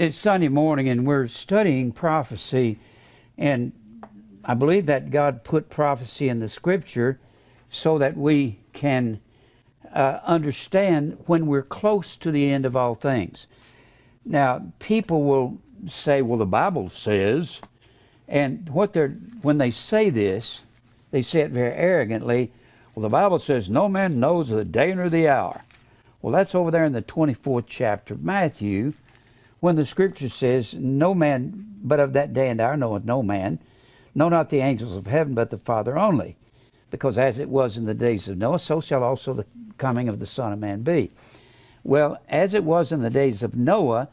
It's Sunday morning and we're studying prophecy, and I believe that God put prophecy in the Scripture so that we can understand when we're close to the end of all things. Now, people will say, well, the Bible says, and when they say this, they say it very arrogantly. Well, the Bible says no man knows the day nor the hour. Well, that's over there in the 24th chapter of Matthew, when the Scripture says, no man but of that day and hour knoweth no man, no not the angels of heaven, but the Father only. Because as it was in the days of Noah, so shall also the coming of the Son of Man be. Well, as it was in the days of Noah,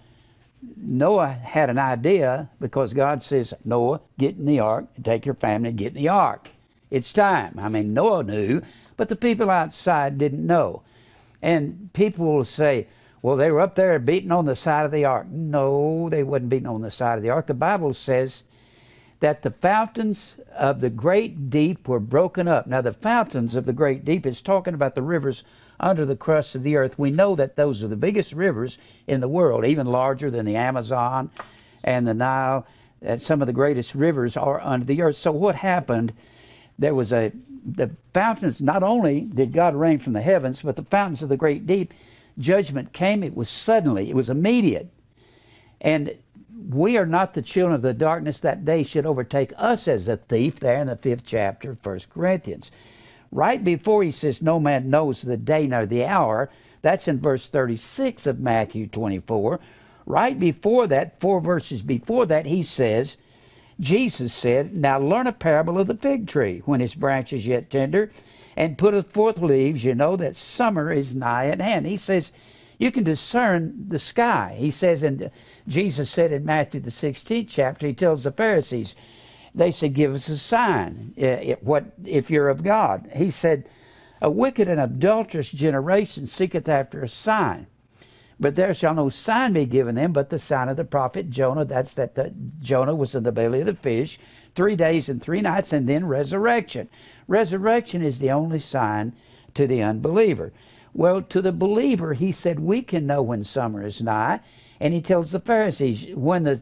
Noah had an idea, because God says, Noah, get in the ark, take your family, get in the ark. It's time. I mean, Noah knew, but the people outside didn't know. And people will say, well, they were up there beating on the side of the ark. No, they wasn't beating on the side of the ark. The Bible says that the fountains of the great deep were broken up. Now, the fountains of the great deep is talking about the rivers under the crust of the earth. We know that those are the biggest rivers in the world, even larger than the Amazon and the Nile. And some of the greatest rivers are under the earth. So what happened? There was the fountains, not only did God rain from the heavens, but the fountains of the great deep, judgment came. It was suddenly, it was immediate. And we are not the children of the darkness, that day should overtake us as a thief, there in the 5th chapter of 1 Corinthians. Right before he says, no man knows the day nor the hour, that's in verse 36 of Matthew 24. Right before that, 4 verses before that, he says, Jesus said, now learn a parable of the fig tree. When its branch is yet tender, and putteth forth leaves, you know that summer is nigh at hand. He says, you can discern the sky. He says, and Jesus said in Matthew the 16th chapter, he tells the Pharisees, they said, give us a sign, if you're of God. He said, a wicked and adulterous generation seeketh after a sign. But there shall no sign be given them but the sign of the prophet Jonah. That's Jonah was in the belly of the fish 3 days and 3 nights, and then resurrection. Resurrection is the only sign to the unbeliever. Well, to the believer, he said, we can know when summer is nigh. And he tells the Pharisees, when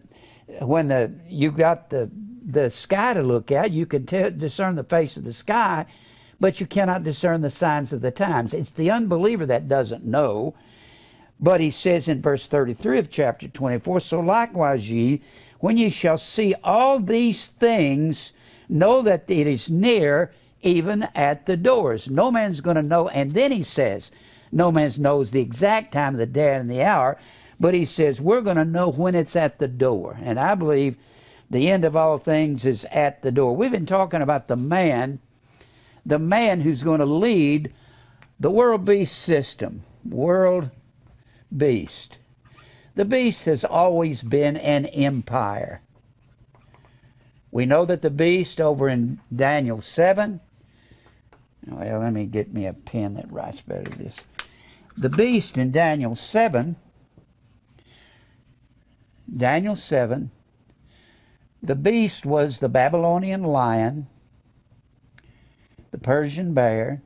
you got the sky to look at, you can discern the face of the sky, but you cannot discern the signs of the times. It's the unbeliever that doesn't know. But he says in verse 33 of chapter 24, so likewise ye, when ye shall see all these things, know that it is near, even at the doors. No man's going to know. And then he says, no man knows the exact time of the day and the hour, but he says we're going to know when it's at the door. And I believe the end of all things is at the door. We've been talking about the man who's going to lead the world beast system. World beast. The beast has always been an empire. We know that the beast over in Daniel 7, well, let me get me a pen that writes better than this. The beast in Daniel 7, the beast was the Babylonian lion, the Persian bear,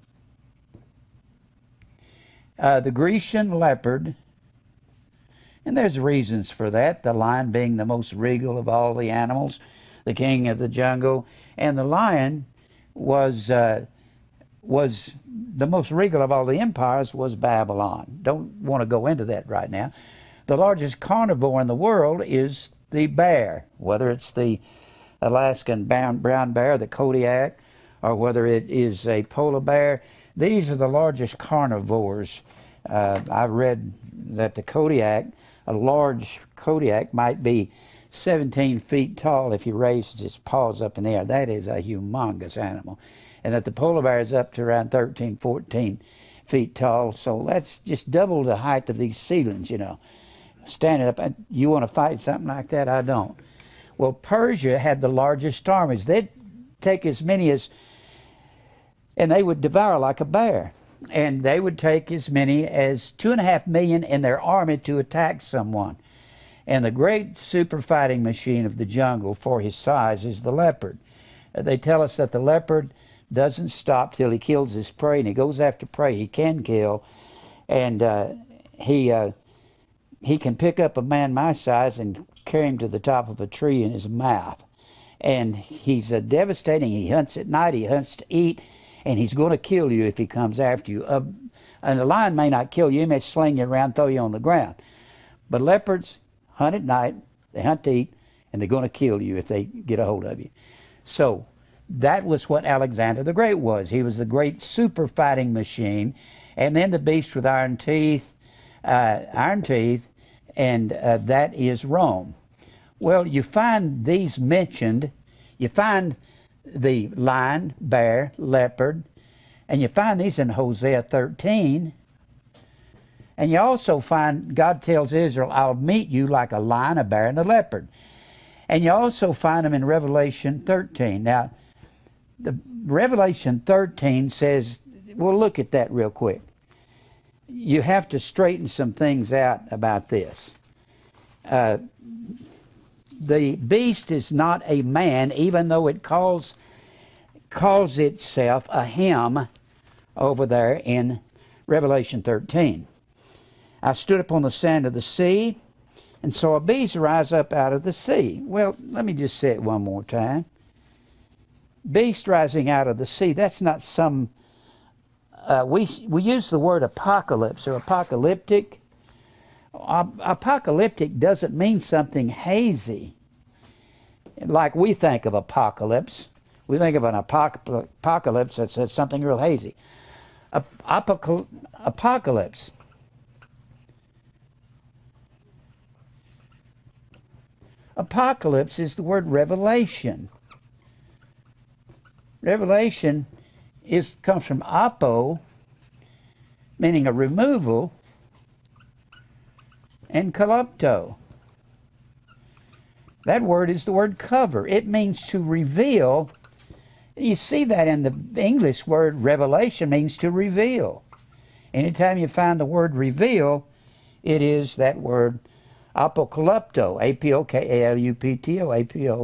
the Grecian leopard, and there's reasons for that, the lion being the most regal of all the animals, the king of the jungle, and the lion was the most regal of all the empires, was Babylon. Don't want to go into that right now. The largest carnivore in the world is the bear, whether it's the Alaskan brown bear, the Kodiak, or whether it is a polar bear. These are the largest carnivores. I read that the Kodiak, a large Kodiak, might be 17 feet tall if he raises his paws up in the air. That is a humongous animal. And that the polar bear is up to around 13, 14 feet tall. So that's just double the height of these ceilings, you know. Standing up, you want to fight something like that? I don't. Well, Persia had the largest armies. They'd take as many as, and they would devour like a bear. And they would take as many as 2.5 million in their army to attack someone. And the great super fighting machine of the jungle for his size is the leopard. They tell us that the leopard doesn't stop till he kills his prey, and he goes after prey he can kill. And he can pick up a man my size and carry him to the top of a tree in his mouth. And he's devastating. He hunts at night. He hunts to eat. And he's going to kill you if he comes after you. And a lion may not kill you. He may sling you around, throw you on the ground. But leopards hunt at night. They hunt to eat. And they're going to kill you if they get a hold of you. So that was what Alexander the Great was. He was the great super fighting machine. And then the beast with iron teeth, and that is Rome. Well, you find these mentioned. You find the lion, bear, leopard, and you find these in Hosea 13. And you also find God tells Israel, I'll meet you like a lion, a bear, and a leopard. And you also find them in Revelation 13. Now, the Revelation 13 says, we'll look at that real quick. You have to straighten some things out about this. The beast is not a man, even though it calls itself a him over there in Revelation 13. I stood upon the sand of the sea and saw a beast rise up out of the sea. Well, let me just say it one more time. Beast rising out of the sea, that's not some... we use the word apocalypse or apocalyptic. Apocalyptic doesn't mean something hazy. Like we think of apocalypse. We think of an apocalypse that's something real hazy. Apocalypse. Apocalypse is the word revelation. Revelation comes from apo, meaning a removal, and kalupto. That word is the word cover. It means to reveal. You see that in the English word revelation means to reveal. Anytime you find the word reveal, it is that word apokalupto, A-P-O-K-A-L-U-P-T-O,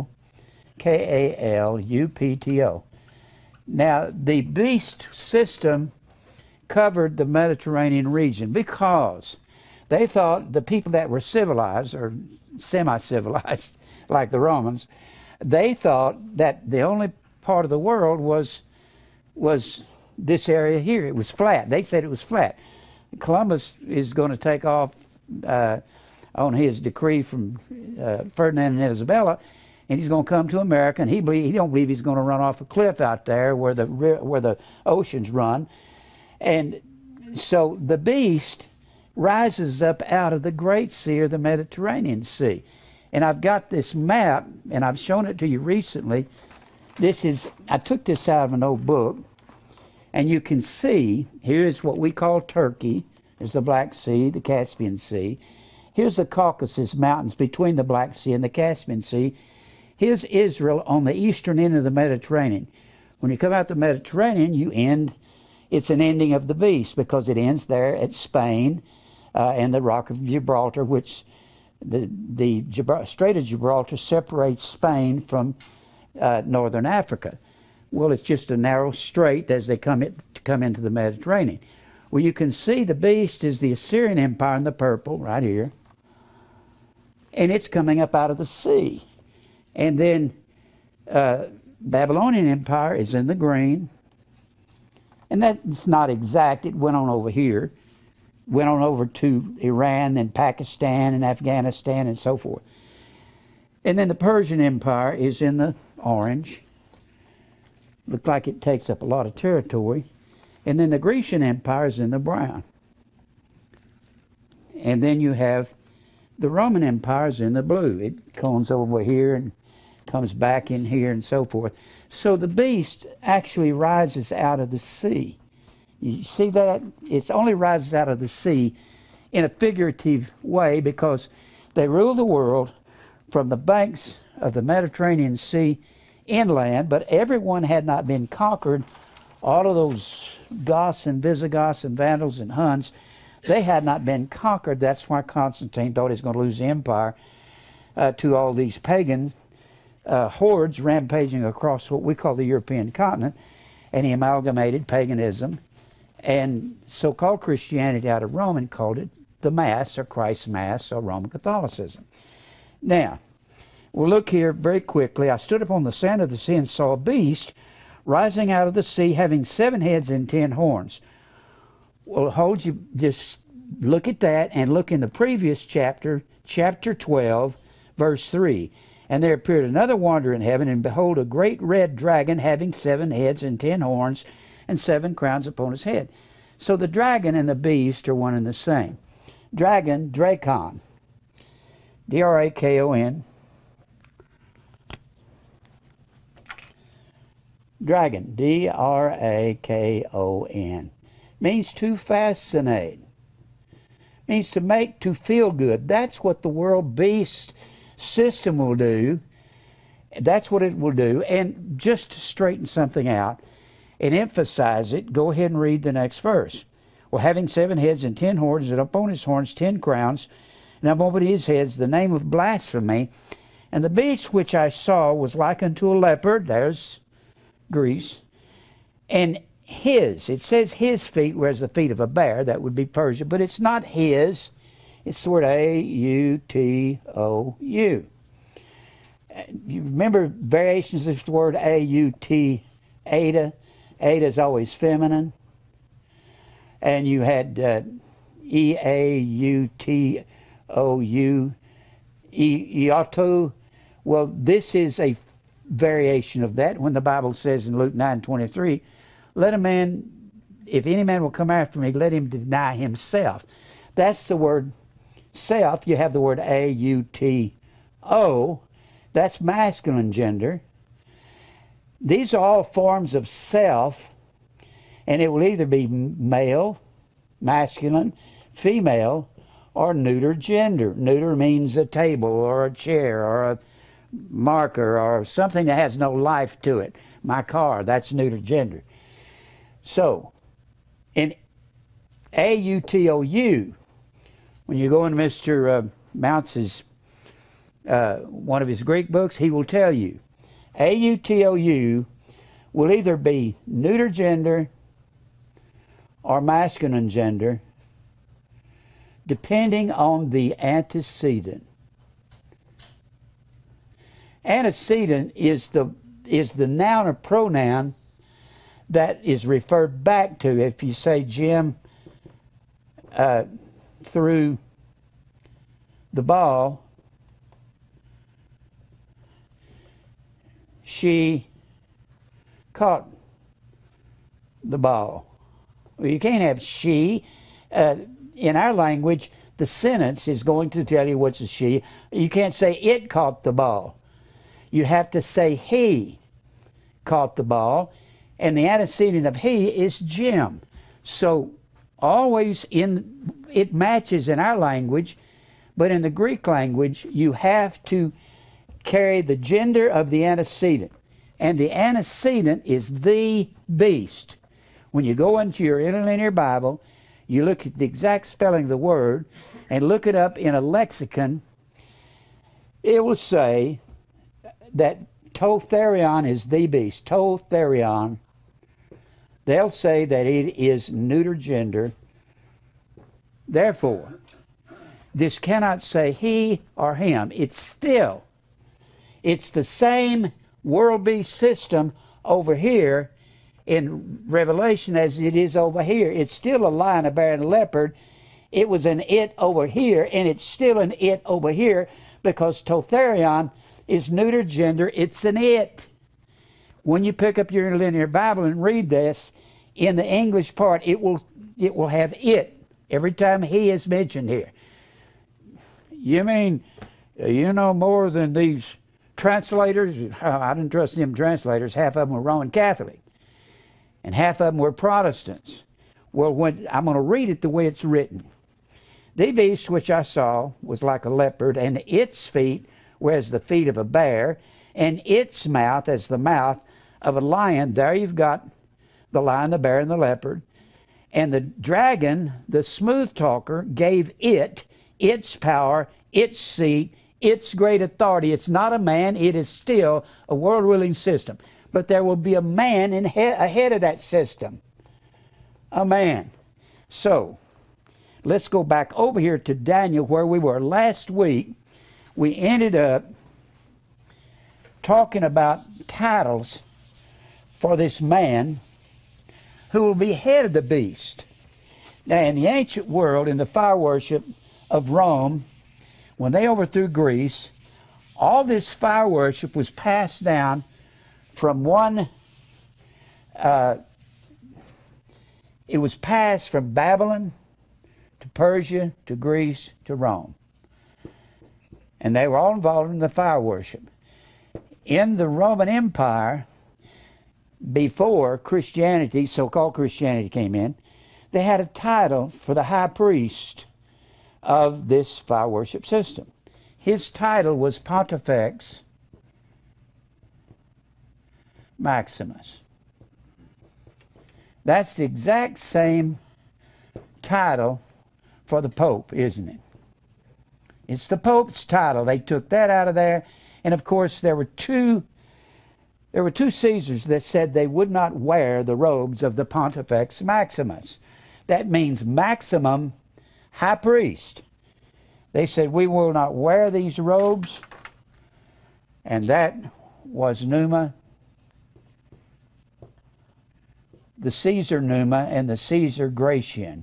A-P-O-K-A-L-U-P-T-O. Now, the beast system covered the Mediterranean region because they thought the people that were civilized or semi-civilized, like the Romans, they thought that the only part of the world was this area here. It was flat. They said it was flat. Columbus is going to take off on his decree from Ferdinand and Isabella, and he's going to come to America, and he don't believe he's going to run off a cliff out there where the oceans run. And so the beast rises up out of the Great Sea or the Mediterranean Sea. And I've got this map, and I've shown it to you recently. I took this out of an old book, and you can see, here's what we call Turkey. There's the Black Sea, the Caspian Sea. Here's the Caucasus Mountains between the Black Sea and the Caspian Sea. Here's Israel on the eastern end of the Mediterranean. When you come out the Mediterranean, it's an ending of the beast because it ends there at Spain and the Rock of Gibraltar, which the Strait of Gibraltar separates Spain from northern Africa. Well, it's just a narrow strait as they come into the Mediterranean. Well, you can see the beast is the Assyrian Empire in the purple right here, and it's coming up out of the sea. And then Babylonian Empire is in the green, and that's not exact. It went on over here, went on over to Iran, then Pakistan and Afghanistan and so forth. And then the Persian Empire is in the orange. Looks like it takes up a lot of territory. And then the Grecian Empire is in the brown. And then you have the Roman Empire is in the blue. It comes over here and comes back in here and so forth. So the beast actually rises out of the sea. You see that? It only rises out of the sea in a figurative way because they rule the world from the banks of the Mediterranean Sea inland, but everyone had not been conquered. All of those Goths and Visigoths and Vandals and Huns, they had not been conquered. That's why Constantine thought he was going to lose the empire to all these pagan hordes rampaging across what we call the European continent, and he amalgamated paganism and so-called Christianity out of Rome and called it the Mass, or Christ's Mass, or Roman Catholicism. Now, we'll look here very quickly. I stood upon the sand of the sea and saw a beast rising out of the sea, having 7 heads and 10 horns. Well, hold you, just look at that and look in the previous chapter, chapter 12, verse 3. And there appeared another wanderer in heaven, and behold, a great red dragon, having 7 heads and 10 horns, and 7 crowns upon his head. So the dragon and the beast are one and the same. Dragon, Drakon, D-R-A-K-O-N. Dragon, D-R-A-K-O-N. Means to fascinate. Means to make, to feel good. That's what the world beast system will do. That's what it will do. And just to straighten something out and emphasize it, go ahead and read the next verse. Well, having 7 heads and 10 horns, and upon his horns 10 crowns, and upon his heads the name of blasphemy. And the beast which I saw was like unto a leopard. There's Greece. And his, it says his feet, whereas the feet of a bear, that would be Persia, but it's not his. It's the word A-U-T-O-U. You remember variations of the word A-U-T, Ada. Ada is always feminine. And you had E-A-U-T-O-U, Iato. Well, this is a variation of that when the Bible says in Luke 9:23, let a man, if any man will come after me, let him deny himself. That's the word self. You have the word A-U-T-O. That's masculine gender. These are all forms of self, and it will either be male, masculine, female, or neuter gender. Neuter means a table or a chair or a marker or something that has no life to it. My car, that's neuter gender. So, in A-U-T-O-U, when you go into Mr. Mounce's, one of his Greek books, he will tell you, A-U-T-O-U will either be neuter gender or masculine gender, depending on the antecedent. Antecedent is the noun or pronoun that is referred back to. If you say Jim threw the ball, she caught the ball. Well, you can't have she. In our language, the sentence is going to tell you what's a she. You can't say it caught the ball. You have to say he caught the ball, and the antecedent of he is Jim. So always it matches in our language, but in the Greek language, you have to carry the gender of the antecedent. And the antecedent is the beast. When you go into your interlinear Bible, you look at the exact spelling of the word and look it up in a lexicon, it will say that Totherion is the beast. Totherion. They'll say that it is neuter gender. Therefore, this cannot say he or him. It's the same world beast system over here in Revelation as it is over here. It's still a lion, a bear, and a leopard. It was an it over here, and it's still an it over here because Totherion is neuter gender. It's an it. When you pick up your interlinear Bible and read this, in the English part, it will have it every time he is mentioned here. You mean you know more than these translators? I didn't trust them translators. Half of them were Roman Catholic, and half of them were Protestants. Well, I'm going to read it the way it's written. The beast which I saw was like a leopard, and its feet were as the feet of a bear, and its mouth as the mouth of a lion. There you've got the lion, the bear, and the leopard. And the dragon, the smooth talker, gave it its power, its seat, its great authority. It's not a man, it is still a world ruling system. But there will be a man ahead of that system. A man. So, let's go back over here to Daniel where we were last week. We ended up talking about titles for this man who will be head of the beast. Now, in the ancient world, in the fire worship of Rome, when they overthrew Greece, all this fire worship was passed down from one, it was passed from Babylon to Persia to Greece to Rome. And they were all involved in the fire worship. In the Roman Empire, before Christianity, so-called Christianity, came in, they had a title for the high priest of this fire worship system. His title was Pontifex Maximus. That's the exact same title for the Pope, isn't it? It's the Pope's title. They took that out of there. And of course, there were two Caesars that said they would not wear the robes of the Pontifex Maximus. That means maximum high priest. They said, we will not wear these robes. And that was Numa, the Caesar Numa and the Caesar Gratian.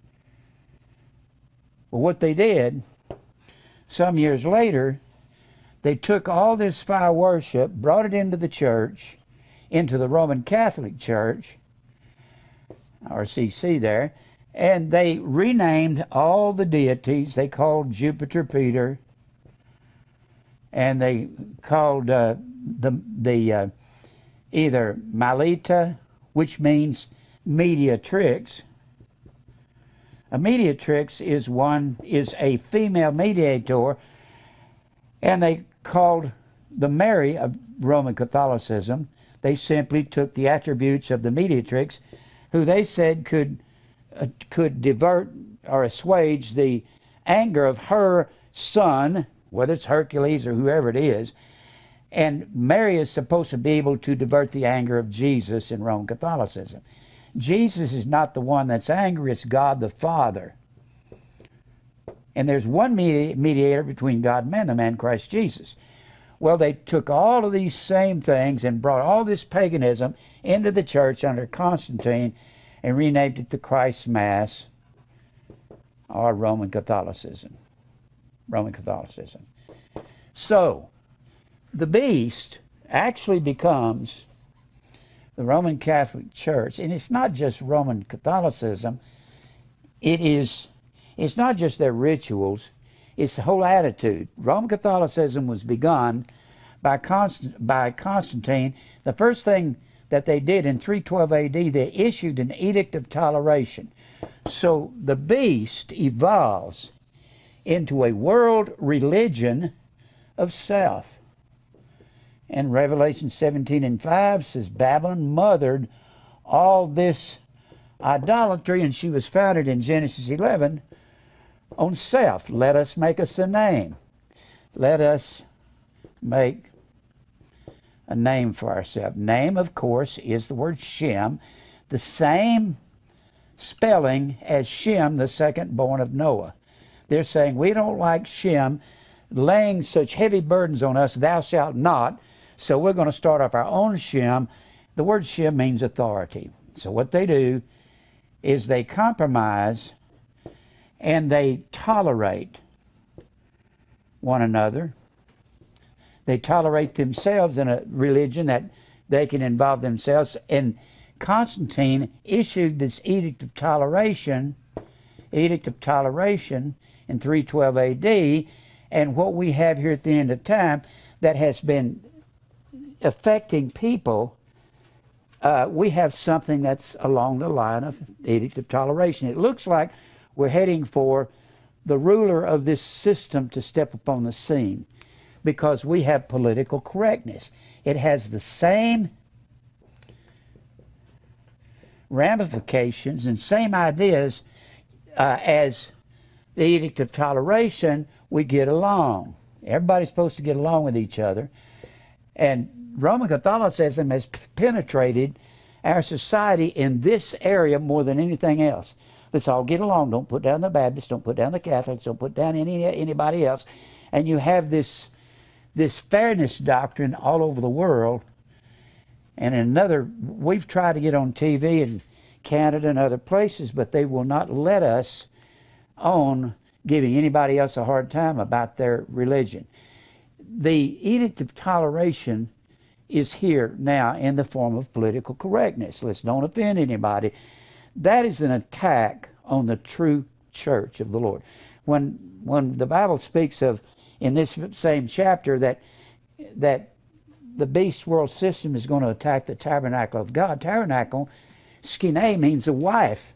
Well, what they did, some years later, they took all this fire worship, brought it into the church, into the Roman Catholic Church, RCC there, and they renamed all the deities. They called Jupiter Peter, and they called either Melita, which means mediatrix. A mediatrix is a female mediator, and they called the Mary of Roman Catholicism. They simply took the attributes of the mediatrix, who they said could divert or assuage the anger of her son, whether it's Hercules or whoever it is. And Mary is supposed to be able to divert the anger of Jesus in Roman Catholicism. Jesus is not the one that's angry, it's God the Father. And there's one mediator between God and man, the man Christ Jesus. Well, they took all of these same things and brought all this paganism into the church under Constantine and renamed it the Christ Mass, or Roman Catholicism. Roman Catholicism. So, the beast actually becomes the Roman Catholic Church, and it's not just Roman Catholicism, it's not just their rituals, it's the whole attitude. Roman Catholicism was begun by Constantine. The first thing that they did in 312 AD, they issued an edict of toleration. So the beast evolves into a world religion of self. And Revelation 17:5 says Babylon mothered all this idolatry, and she was founded in Genesis 11 on self. Let us make us a name. Let us make a name for ourselves. Name, of course, is the word Shem, the same spelling as Shem, the second born of Noah. They're saying, we don't like Shem laying such heavy burdens on us, thou shalt not, so we're going to start up our own Shem. The word Shem means authority. So what they do is they compromise and they tolerate one another. They tolerate themselves in a religion that they can involve themselves. And Constantine issued this edict of toleration in 312 AD. And what we have here at the end of time that has been affecting people, we have something that's along the line of edict of toleration. It looks like we're heading for the ruler of this system to step upon the scene, because we have political correctness. It has the same ramifications and same ideas as the edict of toleration. We get along. Everybody's supposed to get along with each other. And Roman Catholicism has penetrated our society in this area more than anything else. Let's all get along. Don't put down the Baptists. Don't put down the Catholics. Don't put down anybody else. And you have this fairness doctrine all over the world. And we've tried to get on TV in Canada and other places, but they will not let us on giving anybody else a hard time about their religion. The edict of toleration is here now in the form of political correctness. Let's don't offend anybody. That is an attack on the true church of the Lord. When the Bible speaks of, in this same chapter, that the beast world system is going to attack the tabernacle of God. Tabernacle, skine, means a wife.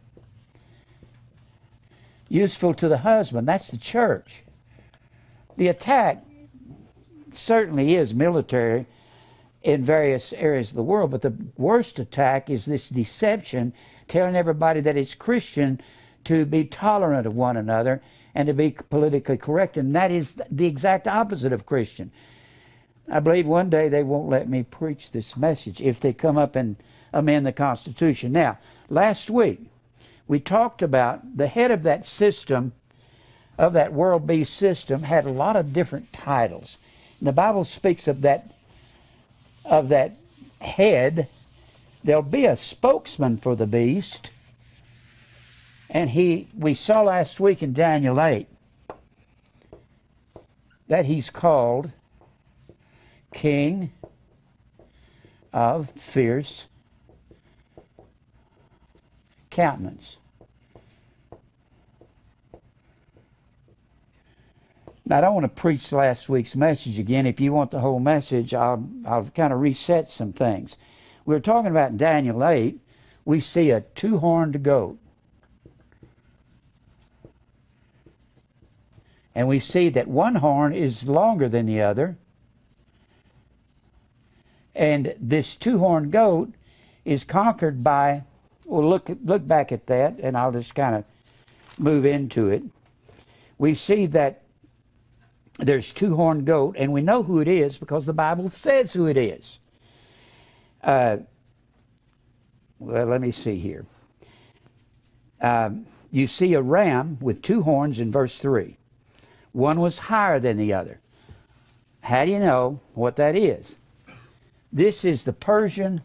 Useful to the husband. That's the church. The attack certainly is military in various areas of the world, but the worst attack is this deception, telling everybody that it's Christian to be tolerant of one another and to be politically correct, and that is the exact opposite of Christian. I believe one day they won't let me preach this message if they come up and amend the Constitution. Now, last week we talked about the head of that system, of that world beast system, had a lot of different titles. And the Bible speaks of that head. There'll be a spokesman for the beast. And we saw last week in Daniel 8 that he's called King of Fierce Countenance. Now, I don't want to preach last week's message again. If you want the whole message, I'll kind of reset some things. We were talking about in Daniel 8, we see a two-horned goat. And we see that one horn is longer than the other. And this two-horned goat is conquered by, well, look back at that, and I'll just kind of move into it. We see that there's two-horned goat, and we know who it is because the Bible says who it is. Well, let me see here. You see a ram with two horns in verse 3. One was higher than the other. How do you know what that is? This is the Persian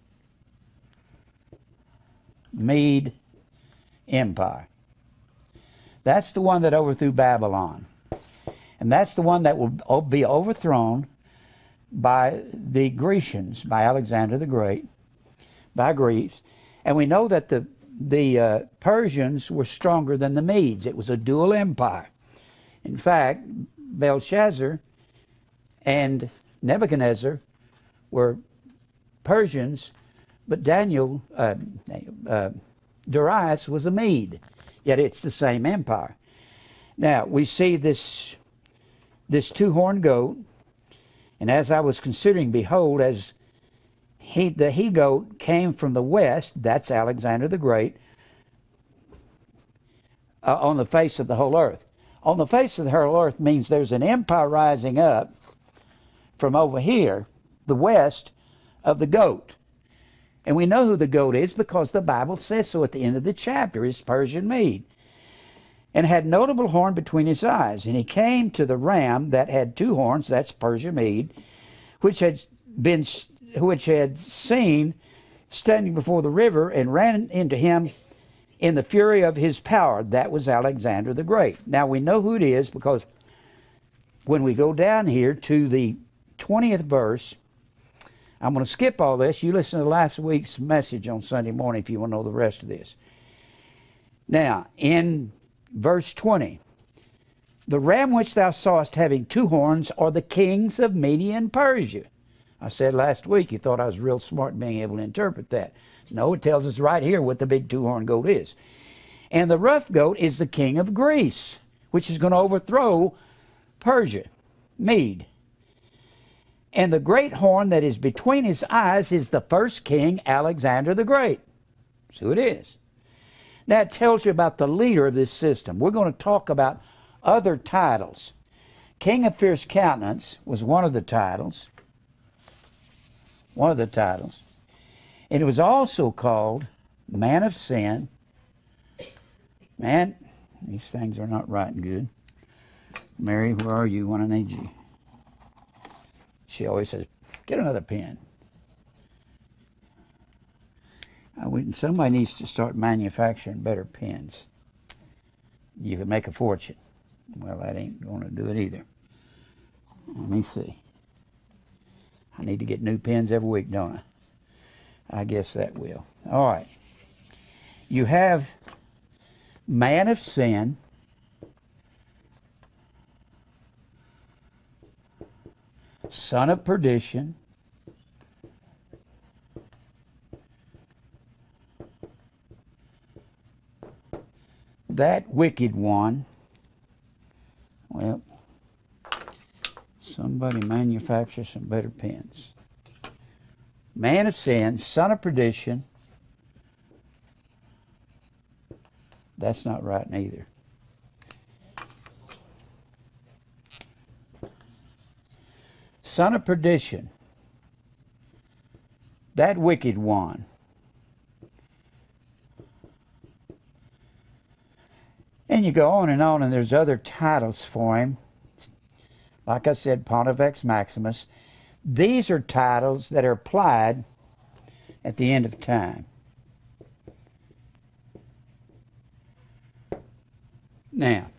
Mede Empire. That's the one that overthrew Babylon. And that's the one that will be overthrown by the Grecians, by Alexander the Great, by Greeks. And we know that the Persians were stronger than the Medes. It was a dual empire. In fact, Belshazzar and Nebuchadnezzar were Persians, but Darius was a Mede. Yet it's the same empire. Now, we see this two-horned goat, and as I was considering, behold, as the he-goat came from the west, that's Alexander the Great, on the face of the whole earth. On the face of the whole earth means there's an empire rising up from over here, the west of the goat. And we know who the goat is because the Bible says so at the end of the chapter. It's Persian Mede. And had notable horn between his eyes. And he came to the ram that had two horns, that's Persia Mede, which had seen standing before the river, and ran into him in the fury of his power. That was Alexander the Great. Now we know who it is because when we go down here to the 20th verse, I'm going to skip all this. You listen to last week's message on Sunday morning if you want to know the rest of this. Now, in verse 20, the ram which thou sawest having two horns are the kings of Media and Persia. I said last week you thought I was real smart in being able to interpret that. No, it tells us right here what the big two-horned goat is. And the rough goat is the king of Greece, which is going to overthrow Persia, Mede. And the great horn that is between his eyes is the first king, Alexander the Great. That's who it is. Now it tells you about the leader of this system. We're going to talk about other titles. King of Fierce Countenance was one of the titles. One of the titles. And it was also called Man of Sin, Man, these things are not writing good. Mary, where are you when I need you? She always says, get another pen. Somebody needs to start manufacturing better pens. You can make a fortune. Well, that ain't going to do it either. Let me see. I need to get new pens every week, don't I? I guess that will. All right. You have man of sin, son of perdition, that wicked one. Well, somebody manufacture some better pens. Man of sin, son of perdition. That's not right neither. Son of perdition. That wicked one. And you go on, and there's other titles for him. Like I said, Pontifex Maximus. These are titles that are applied at the end of time. Now,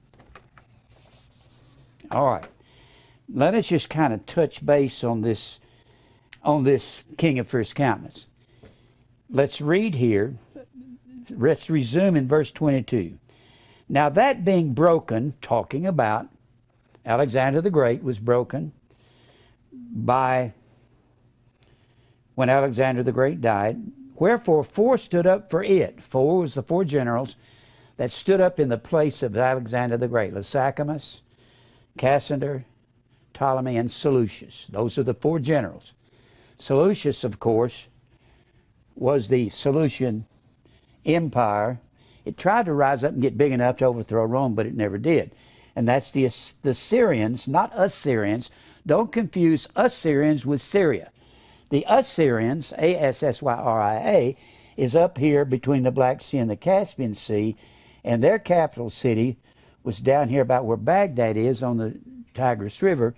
all right, let us just kind of touch base on this king of fierce countenance. Let's read here. Let's resume in verse 22. Now that being broken, talking about Alexander the Great, was broken by when Alexander the Great died. Wherefore four stood up for it. Four was the four generals that stood up in the place of Alexander the Great. Lysachamus, Cassander, Ptolemy, and Seleucus. Those are the four generals. Seleucus, of course, was the Seleucian Empire. It tried to rise up and get big enough to overthrow Rome, but it never did. And that's the Syrians, not Assyrians. Don't confuse Assyrians with Syria. The Assyrians, Assyria, is up here between the Black Sea and the Caspian Sea, and their capital city was down here about where Baghdad is on the Tigris River.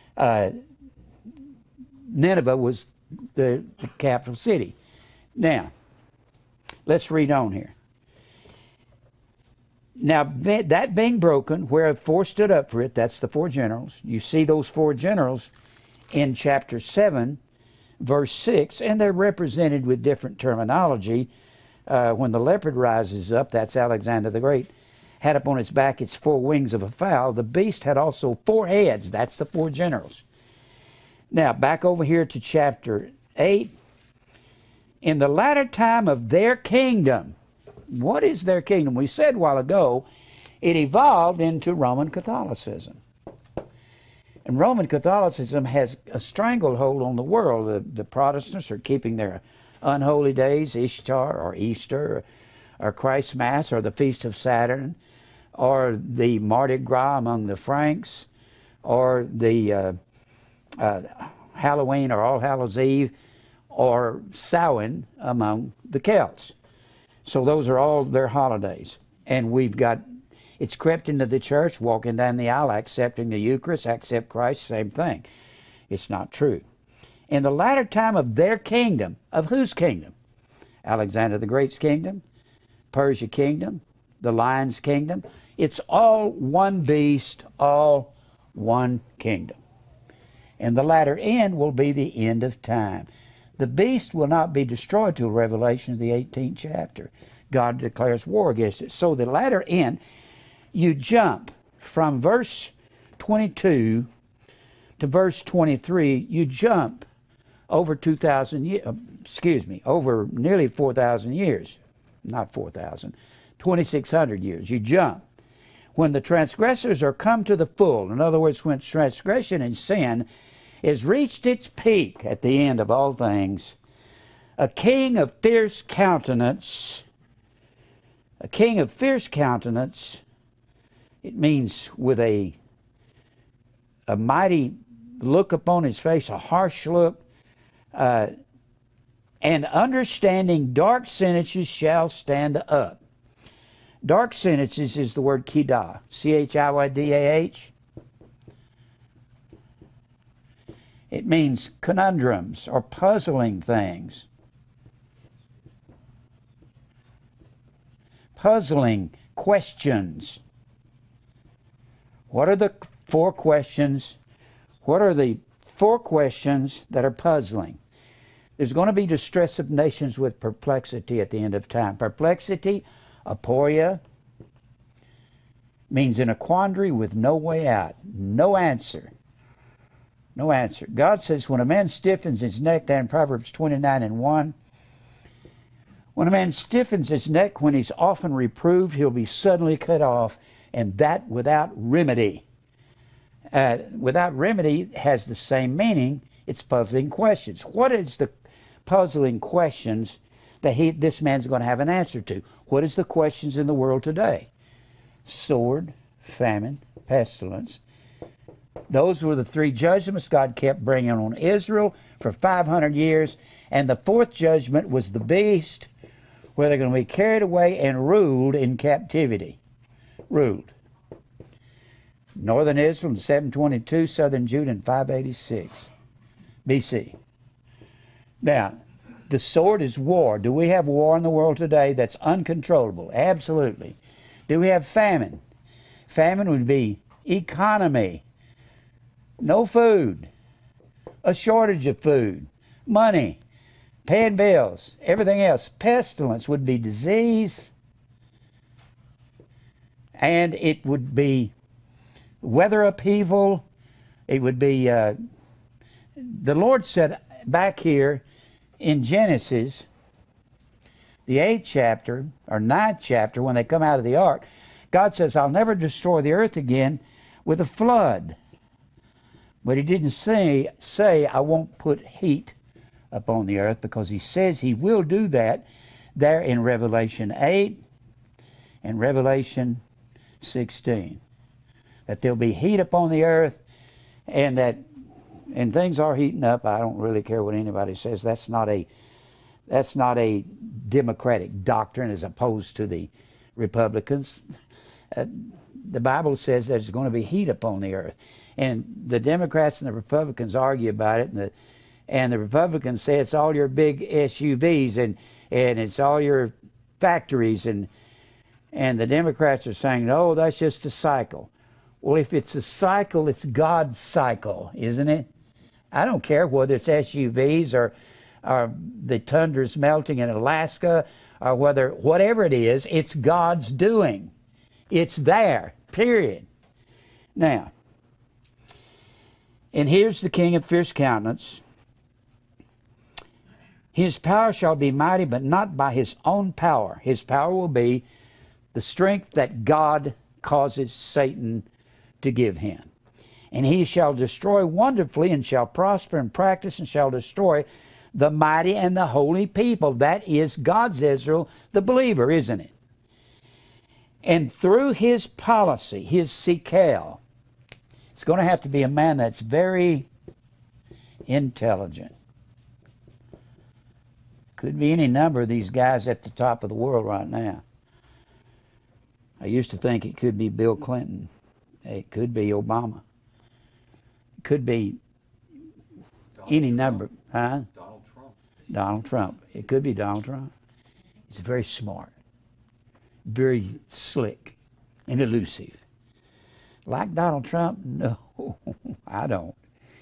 Nineveh was the capital city. Now, let's read on here. Now, that being broken, where four stood up for it, that's the four generals. You see those four generals in chapter 7, verse 6, and they're represented with different terminology. When the leopard rises up, that's Alexander the Great, had upon its back its four wings of a fowl. The beast had also four heads. That's the four generals. Now, back over here to chapter 8. In the latter time of their kingdom. What is their kingdom? We said a while ago, it evolved into Roman Catholicism. And Roman Catholicism has a stranglehold on the world. The Protestants are keeping their unholy days, Ishtar or Easter, or Christ's Mass, or the Feast of Saturn, or the Mardi Gras among the Franks, or the Halloween or All Hallows Eve, or Samhain among the Celts. So those are all their holidays. And it's crept into the church, walking down the aisle, accepting the Eucharist, accept Christ, same thing. It's not true. In the latter time of their kingdom, of whose kingdom? Alexander the Great's kingdom, Persia kingdom, the Lion's kingdom. It's all one beast, all one kingdom. And the latter end will be the end of time. The beast will not be destroyed till Revelation, the 18th chapter. God declares war against it. So the latter end, you jump from verse 22 to verse 23, you jump over 2,000 years, over nearly 4,000 years. Not 4,000, 2,600 years. You jump. When the transgressors are come to the full, in other words, when transgression and sin has reached its peak at the end of all things, a king of fierce countenance, it means with a mighty look upon his face, a harsh look, and understanding dark sentences shall stand up. Dark sentences is the word chidah, C-H-I-D-A-H. It means conundrums or puzzling things. Puzzling questions. What are the four questions? What are the four questions that are puzzling? There's going to be distress of nations with perplexity at the end of time. Perplexity, aporia, means in a quandary with no way out, no answer. No answer. God says when a man stiffens his neck, there in Proverbs 29:1, when a man stiffens his neck when he's often reproved, he'll be suddenly cut off, and that without remedy. Without remedy has the same meaning. It's puzzling questions. What is the puzzling questions that this man's going to have an answer to? What is the questions in the world today? Sword, famine, pestilence. Those were the three judgments God kept bringing on Israel for 500 years. And the fourth judgment was the beast, where they're going to be carried away and ruled in captivity. Ruled. Northern Israel in 722, southern Judah in 586 BC. Now, the sword is war. Do we have war in the world today that's uncontrollable? Absolutely. Do we have famine? Famine would be economy. No food, a shortage of food, money, paying bills, everything else. Pestilence would be disease, and it would be weather upheaval. It would be, the Lord said back here in Genesis, the 8th chapter, or 9th chapter, when they come out of the ark, God says, I'll never destroy the earth again with a flood. But he didn't say I won't put heat upon the earth, because he says he will do that there in Revelation 8 and Revelation 16. That there'll be heat upon the earth, and things are heating up. I don't really care what anybody says. That's not a democratic doctrine as opposed to the Republicans. The Bible says there's going to be heat upon the earth. And the Democrats and the Republicans argue about it, and the Republicans say it's all your big SUVs and it's all your factories, and the Democrats are saying, no, that's just a cycle. Well, if it's a cycle, it's God's cycle, isn't it? I don't care whether it's SUVs or the tundra's melting in Alaska, or whatever it is, it's God's doing. It's there, period. Now, and here's the king of fierce countenance. His power shall be mighty, but not by his own power. His power will be the strength that God causes Satan to give him. And he shall destroy wonderfully, and shall prosper and practice, and shall destroy the mighty and the holy people. That is God's Israel, the believer, isn't it? And through his policy, his sikel, it's going to have to be a man that's very intelligent. Could be any number of these guys at the top of the world right now. I used to think it could be Bill Clinton. It could be Obama. It could be any number. Huh? Donald Trump. Donald Trump. It could be Donald Trump. He's very smart, very slick, and elusive. Like Donald Trump? No, I don't.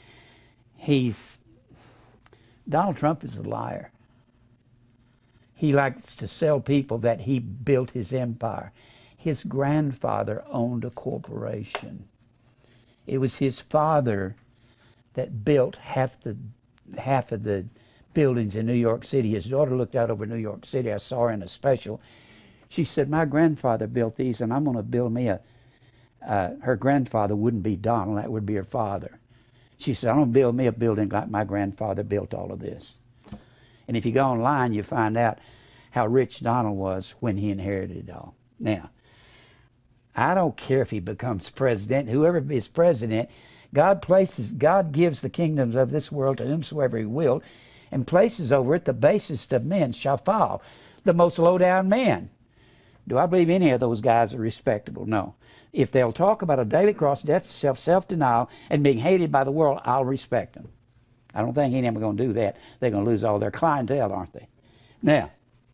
Donald Trump is a liar. He likes to sell people that he built his empire. His grandfather owned a corporation. It was his father that built half of the buildings in New York City. His daughter looked out over New York City. I saw her in a special. She said, my grandfather built these, and I'm going to build me her grandfather wouldn't be Donald, that would be her father. She said, I'm going to build me a building like my grandfather built all of this. And if you go online, you find out how rich Donald was when he inherited it all. Now, I don't care if he becomes president, whoever is president, God gives the kingdoms of this world to whomsoever he will, and places over it the basest of men shall fall, the most low-down men. Do I believe any of those guys are respectable? No. If they'll talk about a daily cross, death, self-denial, and being hated by the world, I'll respect them. I don't think any of them are going to do that. They're going to lose all their clientele, aren't they? Now,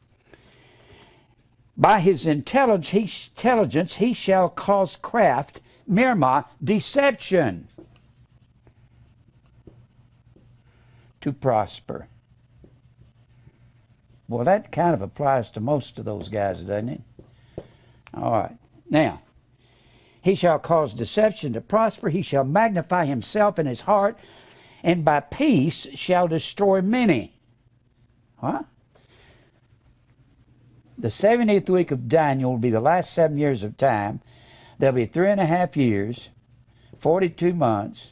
by his intelligence he shall cause craft, mirma, deception, to prosper. Well, that kind of applies to most of those guys, doesn't it? All right. Now, he shall cause deception to prosper. He shall magnify himself in his heart, and by peace shall destroy many. What? The 70th week of Daniel will be the last 7 years of time. There'll be 3.5 years, 42 months,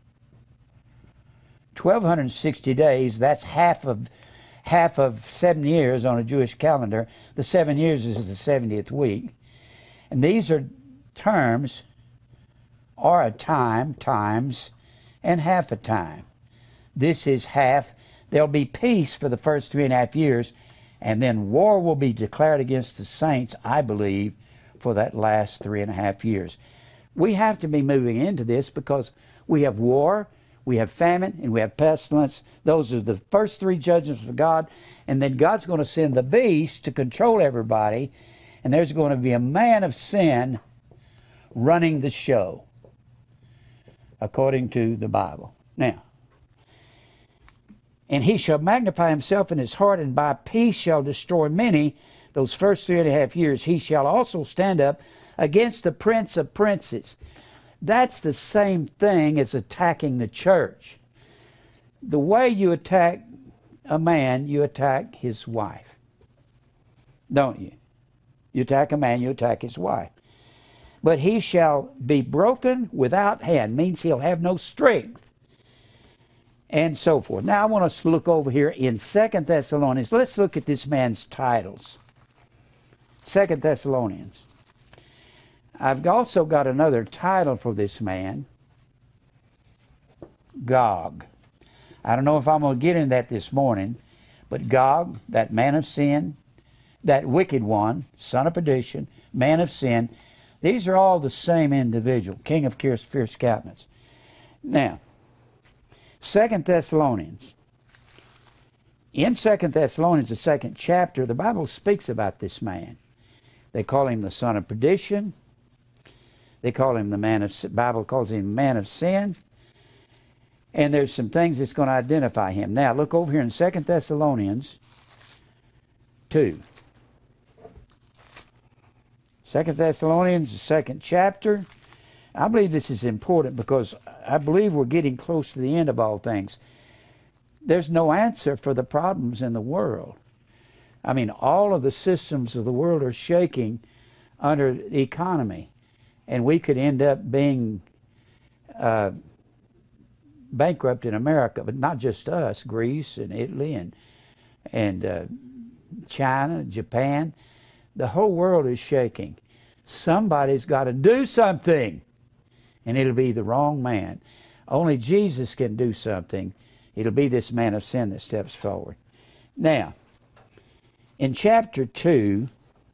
1,260 days. That's half of 7 years on a Jewish calendar. The 7 years is the 70th week. And these are terms, or a time, times, and half a time. This is half. There'll be peace for the first 3.5 years, and then war will be declared against the saints, I believe, for that last 3.5 years. We have to be moving into this because we have war, we have famine, and we have pestilence. Those are the first 3 judgments of God, and then God's going to send the beast to control everybody, and there's going to be a man of sin running the show, according to the Bible. Now, and he shall magnify himself in his heart, and by peace shall destroy many. Those first 3.5 years, he shall also stand up against the prince of princes. That's the same thing as attacking the church. The way you attack a man, you attack his wife. Don't you? You attack a man, you attack his wife. But he shall be broken without hand, means he'll have no strength, and so forth. Now I want us to look over here in 2 Thessalonians. Let's look at this man's titles. 2 Thessalonians. I've also got another title for this man, Gog. I don't know if I'm going to get into that this morning, but Gog, that man of sin, that wicked one, son of perdition, man of sin, these are all the same individual, king of fierce countenance. Now, 2 Thessalonians. In 2 Thessalonians, the 2nd chapter, the Bible speaks about this man. They call him the son of perdition. They call him the Bible calls him man of sin. And there's some things that's going to identify him. Now, look over here in 2 Thessalonians 2. 2 Thessalonians, the 2nd chapter. I believe this is important because I believe we're getting close to the end of all things. There's no answer for the problems in the world. I mean, all of the systems of the world are shaking under the economy. And we could end up being bankrupt in America, but not just us, Greece and Italy and China, Japan. The whole world is shaking. Somebody's got to do something, and it'll be the wrong man. Only Jesus can do something. It'll be this man of sin that steps forward. Now, in chapter 2,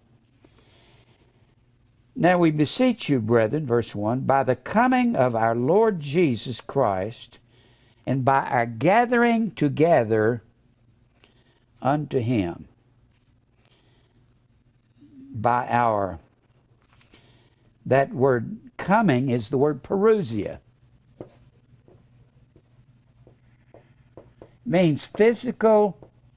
now we beseech you, brethren, verse 1, by the coming of our Lord Jesus Christ, and by our gathering together unto him. By our, that word coming is the word parousia. Means physical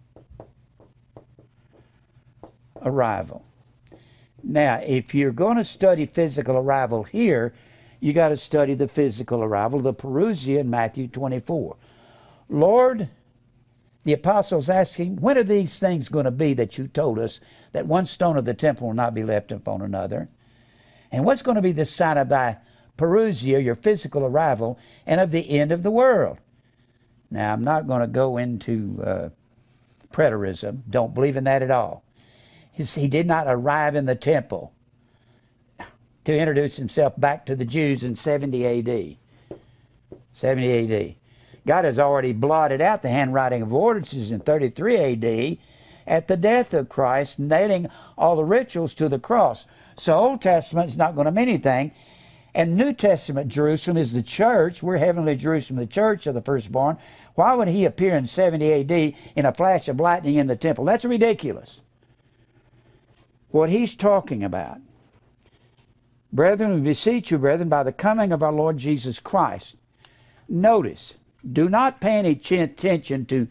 arrival. Now, if you're going to study physical arrival here, you got to study the physical arrival, the parousia in Matthew 24. Lord, the apostles asked him, when are these things going to be that you told us that one stone of the temple will not be left upon another? And what's going to be the sign of thy parousia, your physical arrival, and of the end of the world? Now, I'm not going to go into preterism. Don't believe in that at all. He did not arrive in the temple to introduce himself back to the Jews in 70 A.D. 70 A.D. God has already blotted out the handwriting of ordinances in 33 A.D., at the death of Christ, nailing all the rituals to the cross. So Old Testament is not going to mean anything. And New Testament Jerusalem is the church. We're heavenly Jerusalem, the church of the firstborn. Why would he appear in 70 A.D. in a flash of lightning in the temple? That's ridiculous. What he's talking about. Brethren, we beseech you, brethren, by the coming of our Lord Jesus Christ. Notice, do not pay any attention to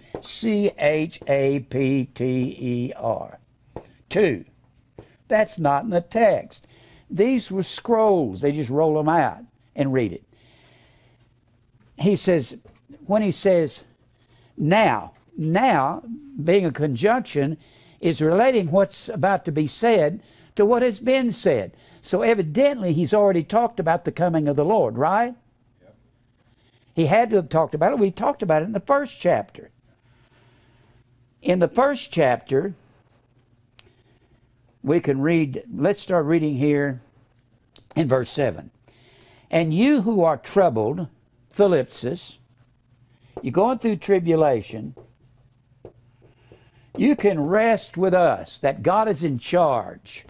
C-H-A-P-T-E-R. 2. That's not in the text. These were scrolls. They just roll them out and read it. He says, when he says now, being a conjunction, is relating what's about to be said to what has been said. So evidently he's already talked about the coming of the Lord, right? Yep. He had to have talked about it. We talked about it in the first chapter. In the first chapter, we can read, let's start reading here in verse 7. And you who are troubled, Philipsis, you're going through tribulation, you can rest with us that God is in charge.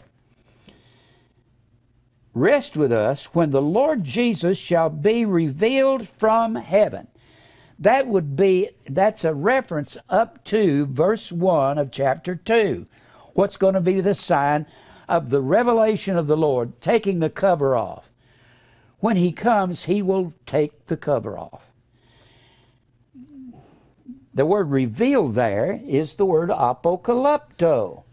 Rest with us when the Lord Jesus shall be revealed from heaven. That's a reference up to verse 1 of chapter 2. What's going to be the sign of the revelation of the Lord, taking the cover off. When he comes, he will take the cover off. The word revealed there is the word apocalypto.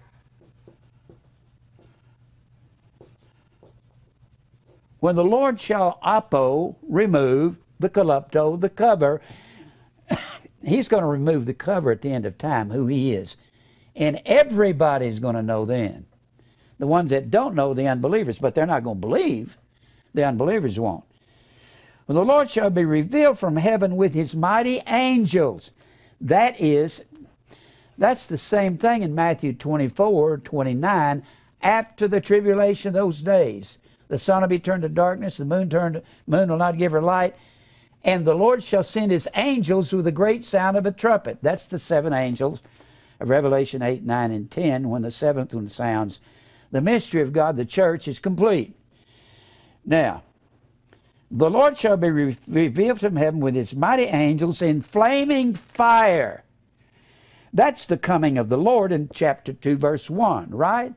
When the Lord shall remove the calypto, the cover, he's going to remove the cover at the end of time, who he is. And everybody's going to know then. The ones that don't know, the unbelievers, but they're not going to believe. The unbelievers won't. When the Lord shall be revealed from heaven with his mighty angels. That's the same thing in Matthew 24:29. After the tribulation of those days, the sun will be turned to darkness, the moon will not give her light, and the Lord shall send his angels with a great sound of a trumpet. That's the 7 angels of Revelation 8, 9, and 10, when the 7th one sounds. The mystery of God, the church, is complete. Now, the Lord shall be revealed from heaven with his mighty angels in flaming fire. That's the coming of the Lord in chapter 2, verse 1, right?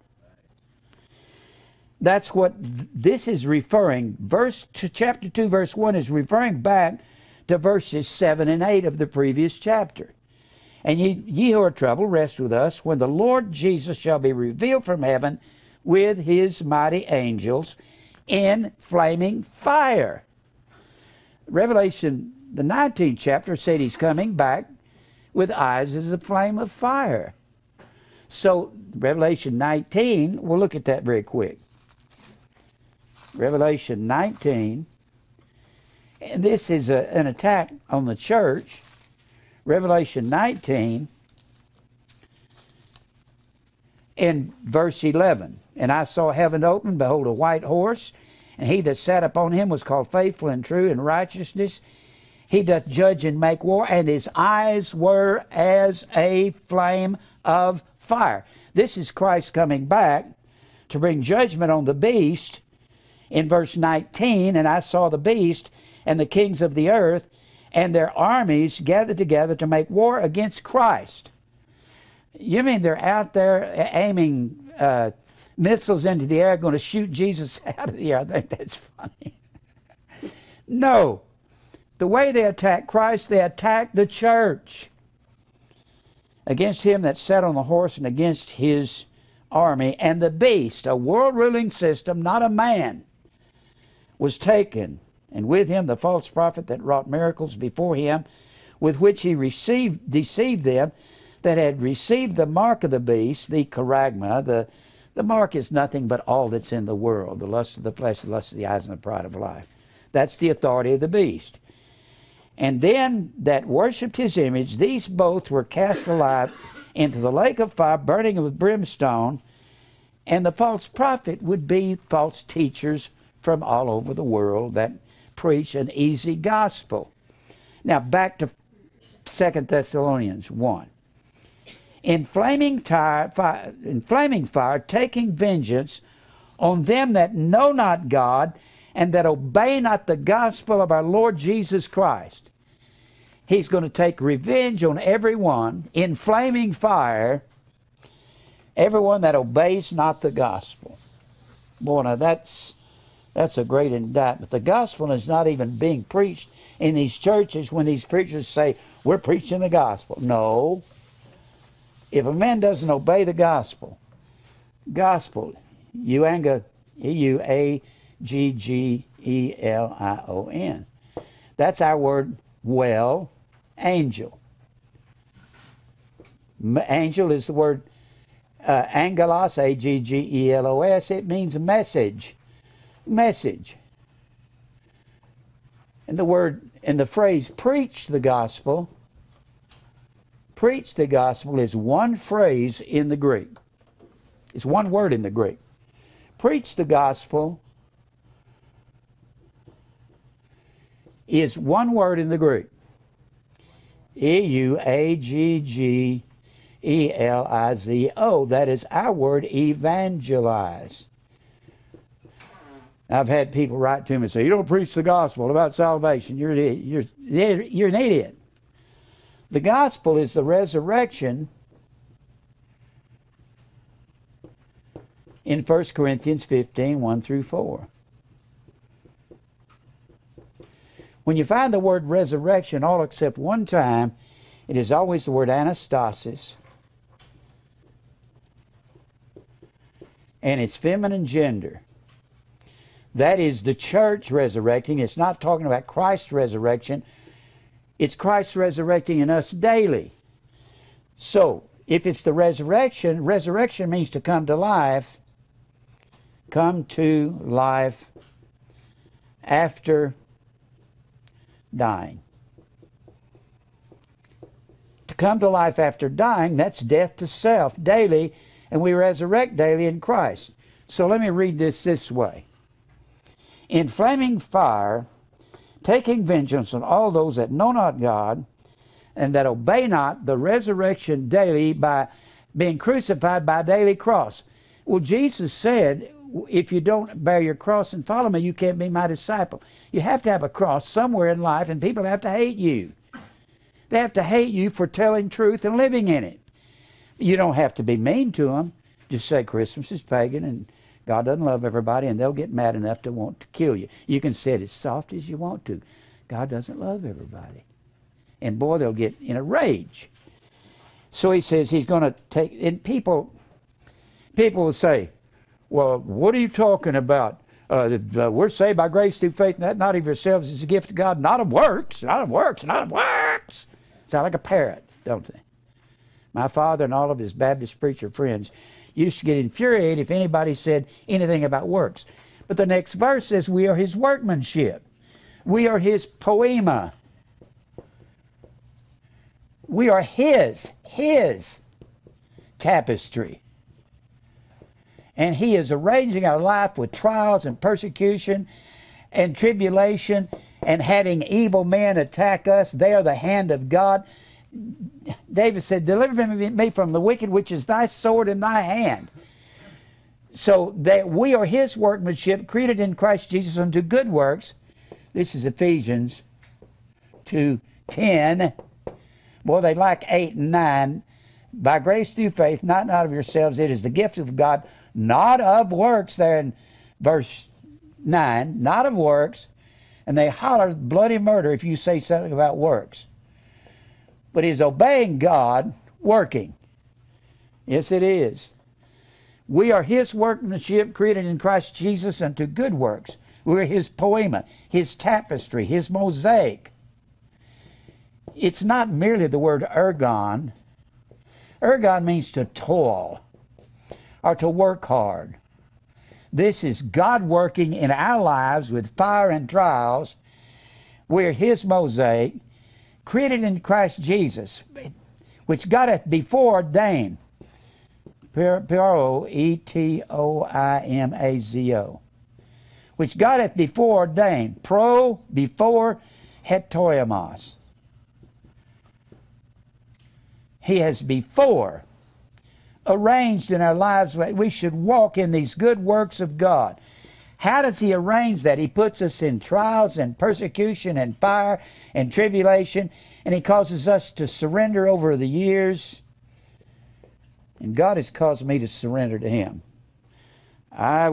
That's what this is referring. Chapter 2, verse 1 is referring back to verses 7 and 8 of the previous chapter. And ye who are troubled, rest with us when the Lord Jesus shall be revealed from heaven with his mighty angels in flaming fire. Revelation, the 19th chapter, said he's coming back with eyes as a flame of fire. So, Revelation 19, we'll look at that very quick. Revelation 19, and this is an attack on the church. Revelation 19, in verse 11. And I saw heaven open, behold, a white horse, and he that sat upon him was called Faithful and True in righteousness. He doth judge and make war, and his eyes were as a flame of fire. This is Christ coming back to bring judgment on the beast. In verse 19, and I saw the beast and the kings of the earth and their armies gathered together to make war against Christ. You mean they're out there aiming missiles into the air, going to shoot Jesus out of the air? I think that's funny. No. The way they attack Christ, they attack the church. Against him that sat on the horse and against his army. And the beast, a world-ruling system, not a man, was taken. And with him the false prophet that wrought miracles before him, with which he deceived them that had received the mark of the beast, the charagma. The mark is nothing but all that's in the world, the lust of the flesh, the lust of the eyes, and the pride of life. That's the authority of the beast. And then that worshipped his image, these both were cast alive into the lake of fire, burning with brimstone. And the false prophet would be false teachers from all over the world that preach an easy gospel. Now back to 2 Thessalonians 1. in flaming fire, taking vengeance on them that know not God, and that obey not the gospel of our Lord Jesus Christ. He's going to take revenge on everyone in flaming fire, everyone that obeys not the gospel. Boy, now that's a great indictment. The gospel is not even being preached in these churches when these preachers say, we're preaching the gospel. No. If a man doesn't obey the gospel, Euangelion, that's our word, well, angel. Angel is the word angelos, A-G-G-E-L-O-S. It means message. Message. And the phrase preach the gospel is one phrase in the Greek. It's one word in the Greek. Preach the gospel is one word in the Greek. E-U-A-G-G-E-L-I-Z-O. That is our word, evangelize. I've had people write to me and say, you don't preach the gospel about salvation. You're an idiot. The gospel is the resurrection in 1 Corinthians 15, 1 through 4. When you find the word resurrection all except one time, it is always the word anastasis. And it's feminine gender. That is the church resurrecting. It's not talking about Christ's resurrection. It's Christ resurrecting in us daily. So, if it's the resurrection, resurrection means to come to life. Come to life after dying. To come to life after dying, that's death to self daily, and we resurrect daily in Christ. So let me read this way. In flaming fire, taking vengeance on all those that know not God, and that obey not the resurrection daily by being crucified by a daily cross. Well, Jesus said, if you don't bear your cross and follow me, you can't be my disciple. You have to have a cross somewhere in life, and people have to hate you. They have to hate you for telling truth and living in it. You don't have to be mean to them. Just say Christmas is pagan and God doesn't love everybody, and they'll get mad enough to want to kill you. You can say it as soft as you want to. God doesn't love everybody. And boy, they'll get in a rage. So he says he's going to take, and people will say, well, what are you talking about? We're saved by grace through faith, and that not of yourselves is a gift of God, not of works, not of works, not of works. Sound like a parrot, don't they? My father and all of his Baptist preacher friends used to get infuriated if anybody said anything about works. But the next verse says we are his workmanship. We are his poema. We are his tapestry. And he is arranging our life with trials and persecution and tribulation and having evil men attack us. They are the hand of God. David said, deliver me from the wicked, which is thy sword in thy hand. So that we are his workmanship, created in Christ Jesus unto good works. This is Ephesians 2:10. Boy, they like 8 and 9. By grace through faith, not of yourselves. It is the gift of God, not of works. There in verse 9, not of works. And they holler bloody murder if you say something about works. But he's obeying God, working. Yes, it is. We are his workmanship, created in Christ Jesus unto good works. We're his poema, his tapestry, his mosaic. It's not merely the word ergon. Ergon means to toil or to work hard. This is God working in our lives with fire and trials. We're his mosaic, created in Christ Jesus, which God hath before ordained. P-R-O-E-T-O-I-M-A-Z-O. Which God hath before ordained. Before, hetoiamos. He has before arranged in our lives that we should walk in these good works of God. How does He arrange that? He puts us in trials and persecution and fire and tribulation, and He causes us to surrender over the years. And God has caused me to surrender to Him. I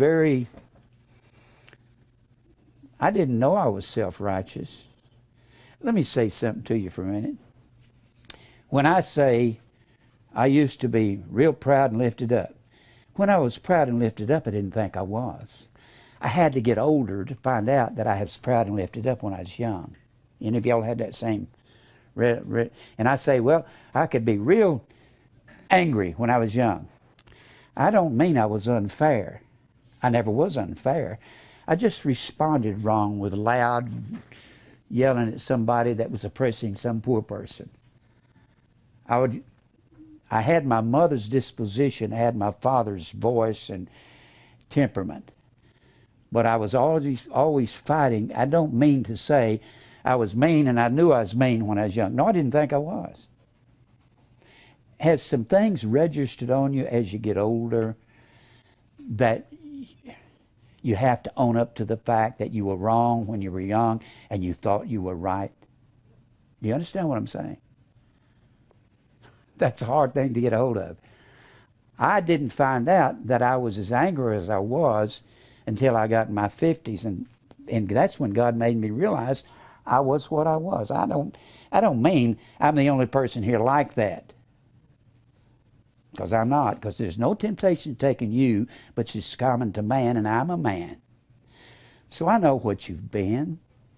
didn't know I was self-righteous. Let me say something to you for a minute. When I say I used to be real proud and lifted up, when I was proud and lifted up, I didn't think I was. I had to get older to find out that I was proud and lifted up when I was young. Any of y'all had that same... And I say, well, I could be real angry when I was young. I don't mean I was unfair. I never was unfair. I just responded wrong with loud yelling at somebody that was oppressing some poor person. I had my mother's disposition, I had my father's voice and temperament. But I was always fighting. I don't mean to say I was mean, and I knew I was mean when I was young. No, I didn't think I was. Has some things registered on you as you get older that you have to own up to the fact that you were wrong when you were young and you thought you were right? Do you understand what I'm saying? That's a hard thing to get a hold of. I didn't find out that I was as angry as I was until I got in my 50s, and that's when God made me realize I was what I was. I don't mean I'm the only person here like that, because I'm not, because there's no temptation taking you but it's common to man, and I'm a man. So I know what you've been.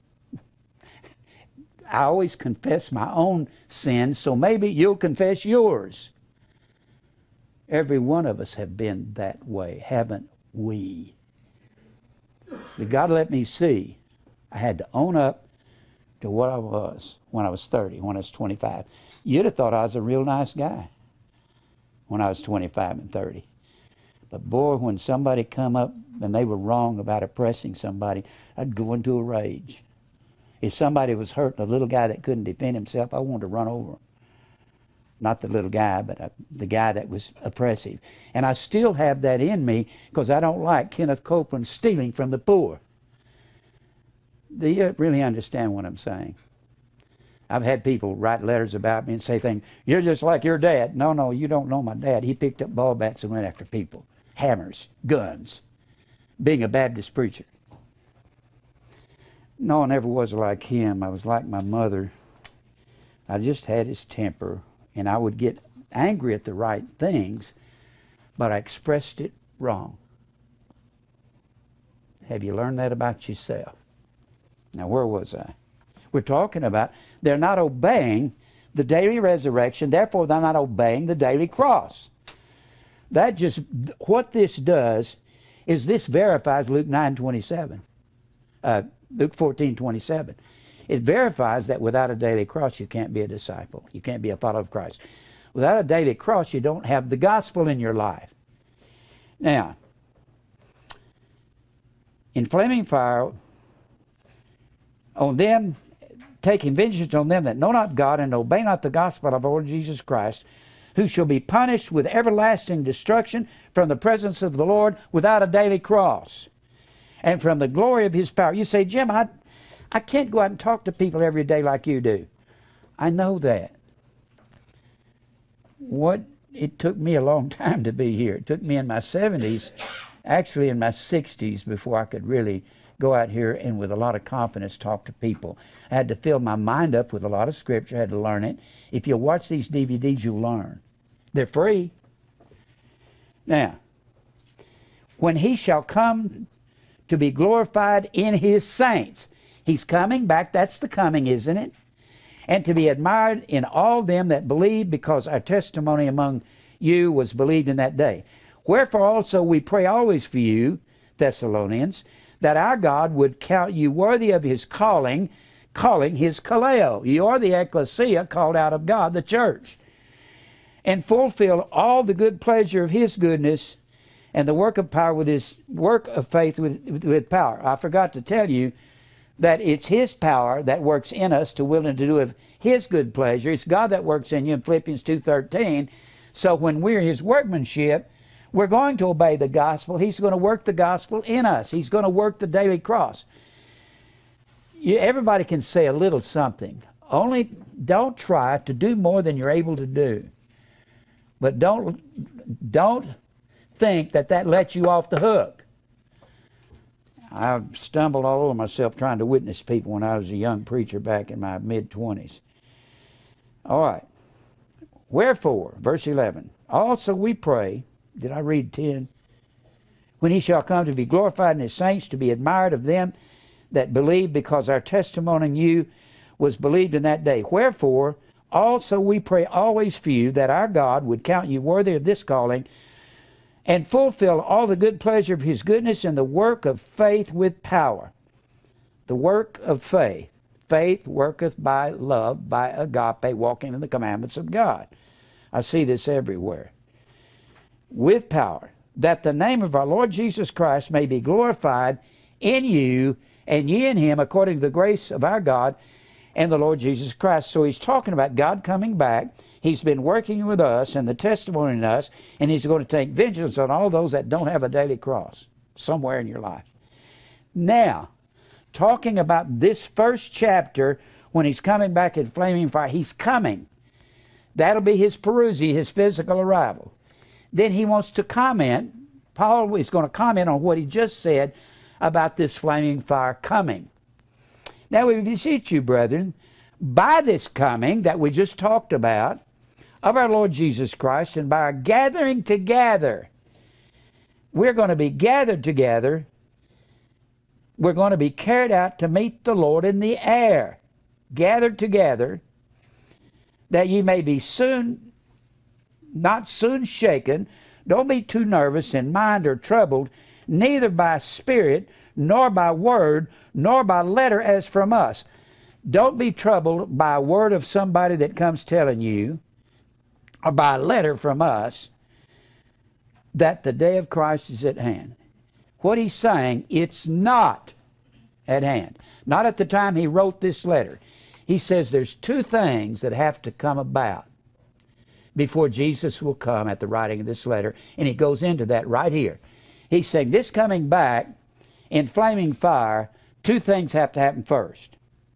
I always confess my own sins, so maybe you'll confess yours. Every one of us have been that way, haven't we? But God let me see. I had to own up to what I was when I was 30, when I was 25. You'd have thought I was a real nice guy when I was 25 and 30. But boy, when somebody come up and they were wrong about oppressing somebody, I'd go into a rage. If somebody was hurting a little guy that couldn't defend himself, I wanted to run over him. Not the little guy, but the guy that was oppressive. And I still have that in me, because I don't like Kenneth Copeland stealing from the poor. Do you really understand what I'm saying? I've had people write letters about me and say things, you're just like your dad. No, you don't know my dad. He picked up ball bats and went after people. Hammers, guns, being a Baptist preacher. No, I never was like him. I was like my mother. I just had his temper, and I would get angry at the right things, but I expressed it wrong. Have you learned that about yourself? Now, where was I? We're talking about they're not obeying the daily resurrection, therefore they're not obeying the daily cross. That just, what this does is this verifies Luke 9:27. Luke 14:27. It verifies that without a daily cross you can't be a disciple. You can't be a follower of Christ. Without a daily cross you don't have the gospel in your life. Now, in flaming fire on them, taking vengeance on them that know not God and obey not the gospel of our Lord Jesus Christ, who shall be punished with everlasting destruction from the presence of the Lord without a daily cross, and from the glory of His power. You say, Jim, I can't go out and talk to people every day like you do. I know that. It took me a long time to be here. It took me in my 70s, actually in my 60s, before I could really go out here and with a lot of confidence talk to people. I had to fill my mind up with a lot of scripture. I had to learn it. If you watch these DVDs, you'll learn. They're free. Now, when He shall come to be glorified in His saints. He's coming back. That's the coming, isn't it? And to be admired in all them that believe, because our testimony among you was believed in that day. Wherefore also we pray always for you, Thessalonians, that our God would count you worthy of His calling His kaleo. You are the ecclesia, called out of God, the church, and fulfill all the good pleasure of His goodness, and the work of power with His work of faith with power. I forgot to tell you that it's His power that works in us to will and to do of His good pleasure. It's God that works in you in Philippians 2:13. So when we're His workmanship, we're going to obey the gospel. He's going to work the gospel in us. He's going to work the daily cross. Everybody can say a little something. Only don't try to do more than you're able to do. But don't think that lets you off the hook. I stumbled all over myself trying to witness people when I was a young preacher back in my mid-20s. All right. Wherefore, verse 11, also we pray, did I read 10? When He shall come to be glorified in His saints, to be admired of them that believe, because our testimony in you was believed in that day. Wherefore, also we pray always for you, that our God would count you worthy of this calling, and fulfill all the good pleasure of His goodness in the work of faith with power. The work of faith. Faith worketh by love, by agape, walking in the commandments of God. I see this everywhere. With power, that the name of our Lord Jesus Christ may be glorified in you, and ye in Him, according to the grace of our God and the Lord Jesus Christ. So He's talking about God coming back. He's been working with us and the testimony in us, and He's going to take vengeance on all those that don't have a daily cross somewhere in your life. Now, talking about this first chapter, when He's coming back in flaming fire, He's coming. That'll be His parousia, His physical arrival. Then He wants to comment. Paul is going to comment on what he just said about this flaming fire coming. Now we beseech you, brethren, by this coming that we just talked about, of our Lord Jesus Christ, and by our gathering together, we're going to be gathered together. We're going to be carried out to meet the Lord in the air. Gathered together, that ye may be not soon shaken. Don't be too nervous in mind or troubled, neither by spirit, nor by word, nor by letter as from us. Don't be troubled by a word of somebody that comes telling you, or by a letter from us, that the day of Christ is at hand. What he's saying, it's not at hand. Not at the time he wrote this letter. He says there's two things that have to come about before Jesus will come at the writing of this letter, and he goes into that right here. He's saying this coming back in flaming fire, two things have to happen first.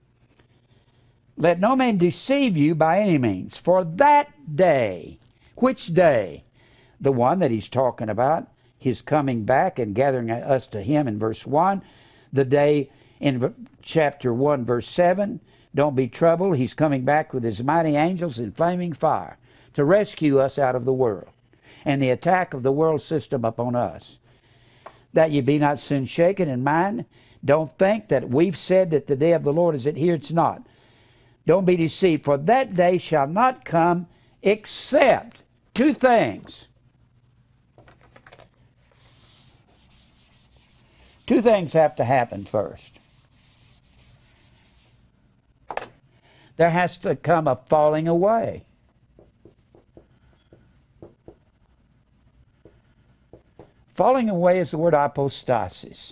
Let no man deceive you by any means, for that day, which day? The one that he's talking about, his coming back and gathering us to him in verse 1. The day in chapter 1, verse 7. Don't be troubled. He's coming back with his mighty angels in flaming fire to rescue us out of the world and the attack of the world system upon us. That ye be not soon shaken in mind. Don't think that we've said that the day of the Lord is at here. It's not. Don't be deceived, for that day shall not come except two things. Two things have to happen first. There has to come a falling away. Falling away is the word apostasis.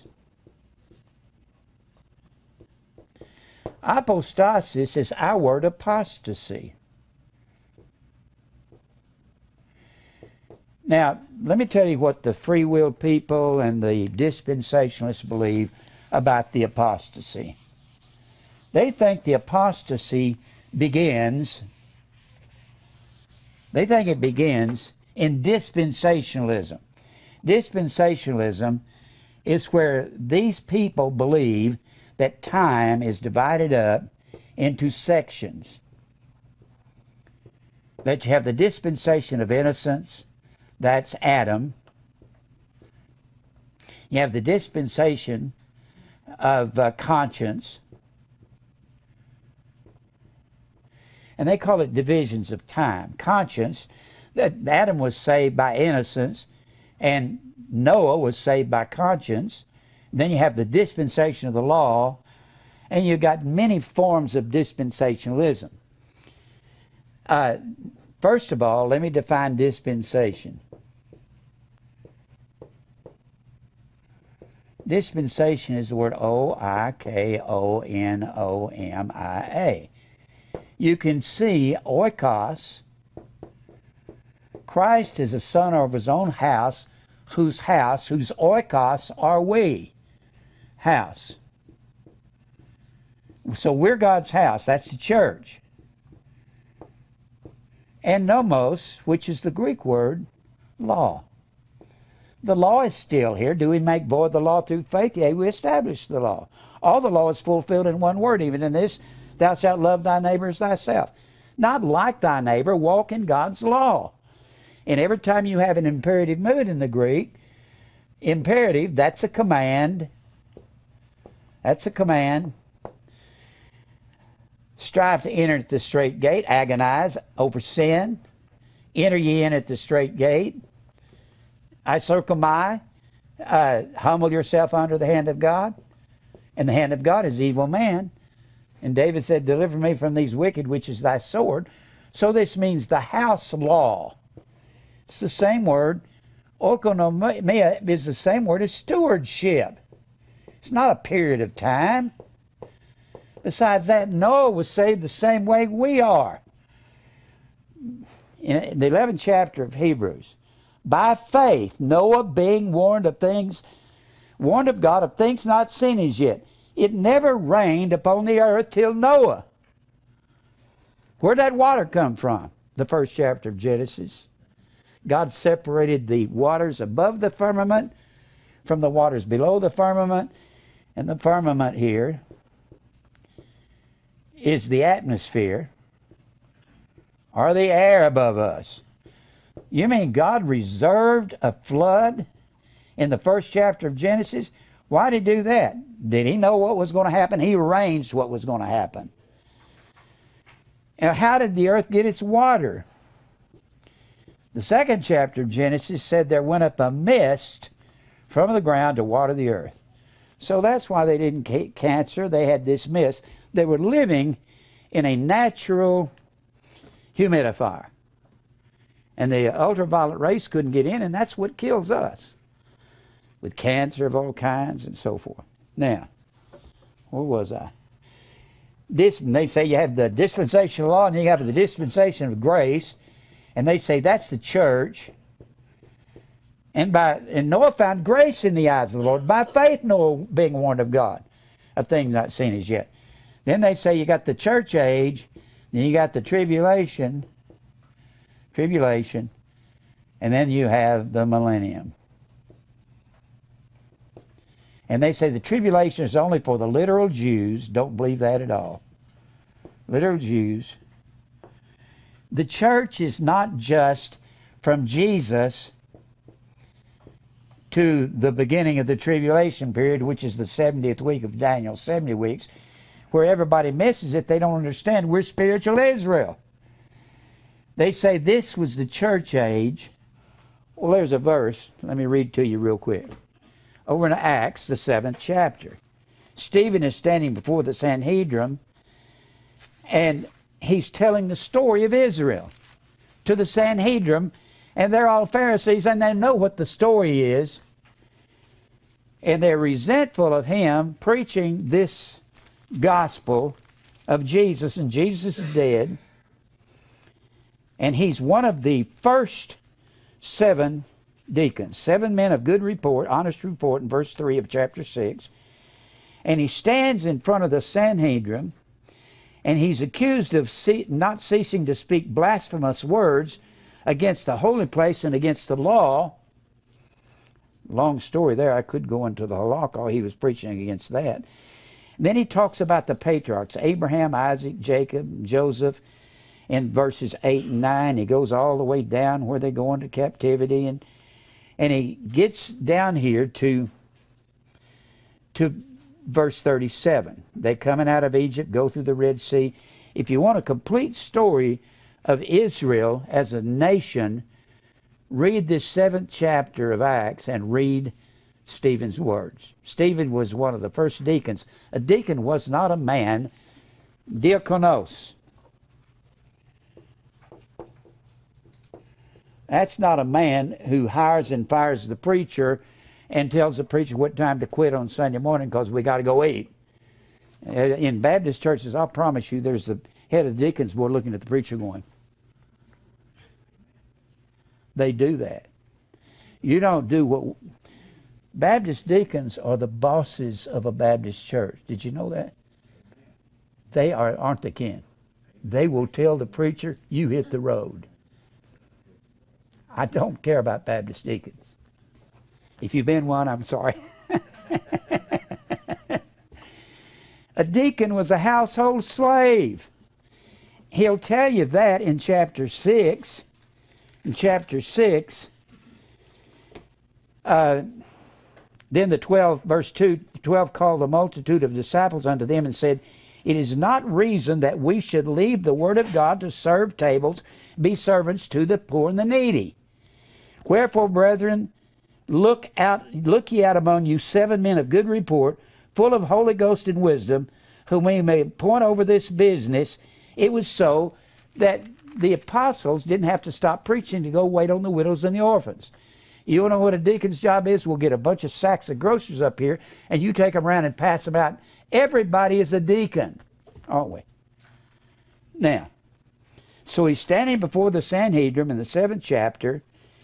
Apostasis is our word apostasy. Now, let me tell you what the free will people and the dispensationalists believe about the apostasy. They think the apostasy begins, in dispensationalism. Dispensationalism is where these people believe that time is divided up into sections. That you have the dispensation of innocence, that's Adam. You have the dispensation of conscience. And they call it divisions of time. Conscience, that Adam was saved by innocence, and Noah was saved by conscience. Then you have the dispensation of the law, and you've got many forms of dispensationalism. First of all, let me define dispensation. Dispensation is the word O-I-K-O-N-O-M-I-A. You can see oikos Christ is a son of his own house, whose oikos are we. House. So we're God's house. That's the church. And nomos, which is the Greek word, law. The law is still here. Do we make void the law through faith? Yea, we establish the law. All the law is fulfilled in one word, even in this, thou shalt love thy neighbor as thyself. Not like thy neighbor, walk in God's law. And every time you have an imperative mood in the Greek, imperative, that's a command. That's a command. Strive to enter at the straight gate. Agonize over sin. Enter ye in at the straight gate. Isokomai. Humble yourself under the hand of God. And the hand of God is evil man. And David said, deliver me from these wicked, which is thy sword. So this means the house law. It's the same word. Oikonomia is the same word as stewardship. It's not a period of time. Besides that, Noah was saved the same way we are. In the 11th chapter of Hebrews, by faith, Noah being warned of God of things not seen as yet. It never rained upon the earth till Noah. Where'd that water come from? The first chapter of Genesis. God separated the waters above the firmament from the waters below the firmament. And the firmament here is the atmosphere or the air above us. You mean God reserved a flood in the first chapter of Genesis? Why did he do that? Did he know what was going to happen? He arranged what was going to happen. Now, how did the earth get its water? The second chapter of Genesis said there went up a mist from the ground to water the earth. So that's why they didn't get cancer. They had this mist. They were living in a natural humidifier. And the ultraviolet rays couldn't get in, and that's what kills us, with cancer of all kinds and so forth. Now, where was I? They say you have the dispensational law and you have the dispensation of grace, and they say that's the church. And Noah found grace in the eyes of the Lord. By faith, Noah being warned of God, of things not seen as yet. Then they say you got the church age, then you got the tribulation, and then you have the millennium. And they say the tribulation is only for the literal Jews. Don't believe that at all. Literal Jews. The church is not just from Jesus to the beginning of the tribulation period, which is the 70th week of Daniel, 70 weeks, where everybody misses it. They don't understand we're spiritual Israel. They say this was the church age. Well, there's a verse. Let me read to you real quick. Over in Acts, the 7th chapter. Stephen is standing before the Sanhedrin, and he's telling the story of Israel to the Sanhedrin, and they're all Pharisees, and they know what the story is, and they're resentful of him preaching this gospel of Jesus, and Jesus is dead, and he's one of the first 7 deacons, 7 men of good report, honest report, in verse 3 of chapter 6. And he stands in front of the Sanhedrin, and he's accused of not ceasing to speak blasphemous words against the holy place and against the law. Long story there. I could go into the halakha. He was preaching against that. Then he talks about the patriarchs, Abraham, Isaac, Jacob, Joseph, in verses 8 and 9. He goes all the way down where they go into captivity, and he gets down here to verse 37. They coming out of Egypt, go through the Red Sea. If you want a complete story of Israel as a nation, read this 7th chapter of Acts and read Stephen's words. Stephen was one of the first deacons. A deacon was not a man, diakonos. That's not a man who hires and fires the preacher and tells the preacher what time to quit on Sunday morning because we got to go eat. In Baptist churches, I'll promise you, there's the head of the deacons board looking at the preacher going, They do that. You don't do what... Baptist deacons are the bosses of a Baptist church. Did you know that? They aren't the kin. They will tell the preacher, you hit the road. I don't care about Baptist deacons. If you've been one, I'm sorry. A deacon was a household slave. He'll tell you that in chapter 6. In chapter 6, then the 12, verse 2, 12 called the multitude of disciples unto them and said, it is not reason that we should leave the word of God to serve tables, be servants to the poor and the needy. Wherefore, brethren, look ye out among you 7 men of good report, full of Holy Ghost and wisdom, whom we may appoint over this business. It was so that the apostles didn't have to stop preaching to go wait on the widows and the orphans. You want to know what a deacon's job is? We'll get a bunch of sacks of groceries up here, and you take them around and pass them out. Everybody is a deacon, aren't we? Now, so he's standing before the Sanhedrin in the 7th chapter,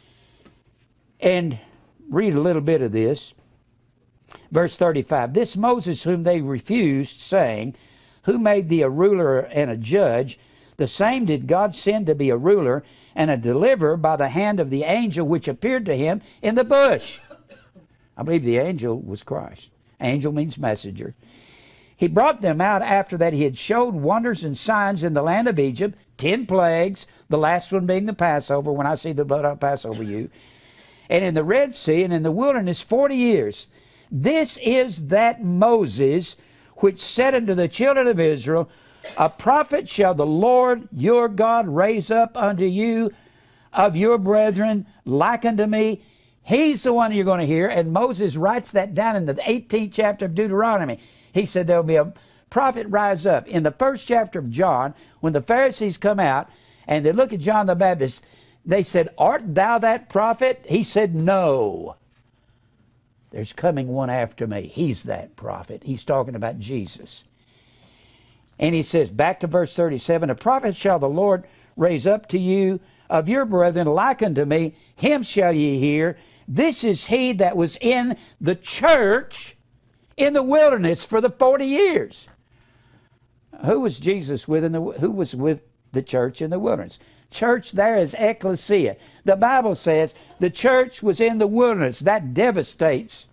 and read a little bit of this. Verse 35, this Moses whom they refused, saying, who made thee a ruler and a judge? The same did God send to be a ruler and a deliverer by the hand of the angel which appeared to him in the bush. I believe the angel was Christ. Angel means messenger. He brought them out after that he had showed wonders and signs in the land of Egypt, 10 plagues, the last one being the Passover. When I see the blood, I'll pass over you. And in the Red Sea and in the wilderness 40 years. This is that Moses which said unto the children of Israel, a prophet shall the Lord your God raise up unto you of your brethren like unto me. He's the one you're going to hear. And Moses writes that down in the 18th chapter of Deuteronomy. He said there'll be a prophet rise up. In the 1st chapter of John, when the Pharisees come out and they look at John the Baptist, they said, art thou that prophet? He said, no. There's coming one after me. He's that prophet. He's talking about Jesus. And he says, back to verse 37, a prophet shall the Lord raise up to you of your brethren like unto me. Him shall ye hear. This is he that was in the church in the wilderness for the 40 years. Who was Jesus with? Who was with the church in the wilderness? Church there is ecclesia. The Bible says the church was in the wilderness. That devastates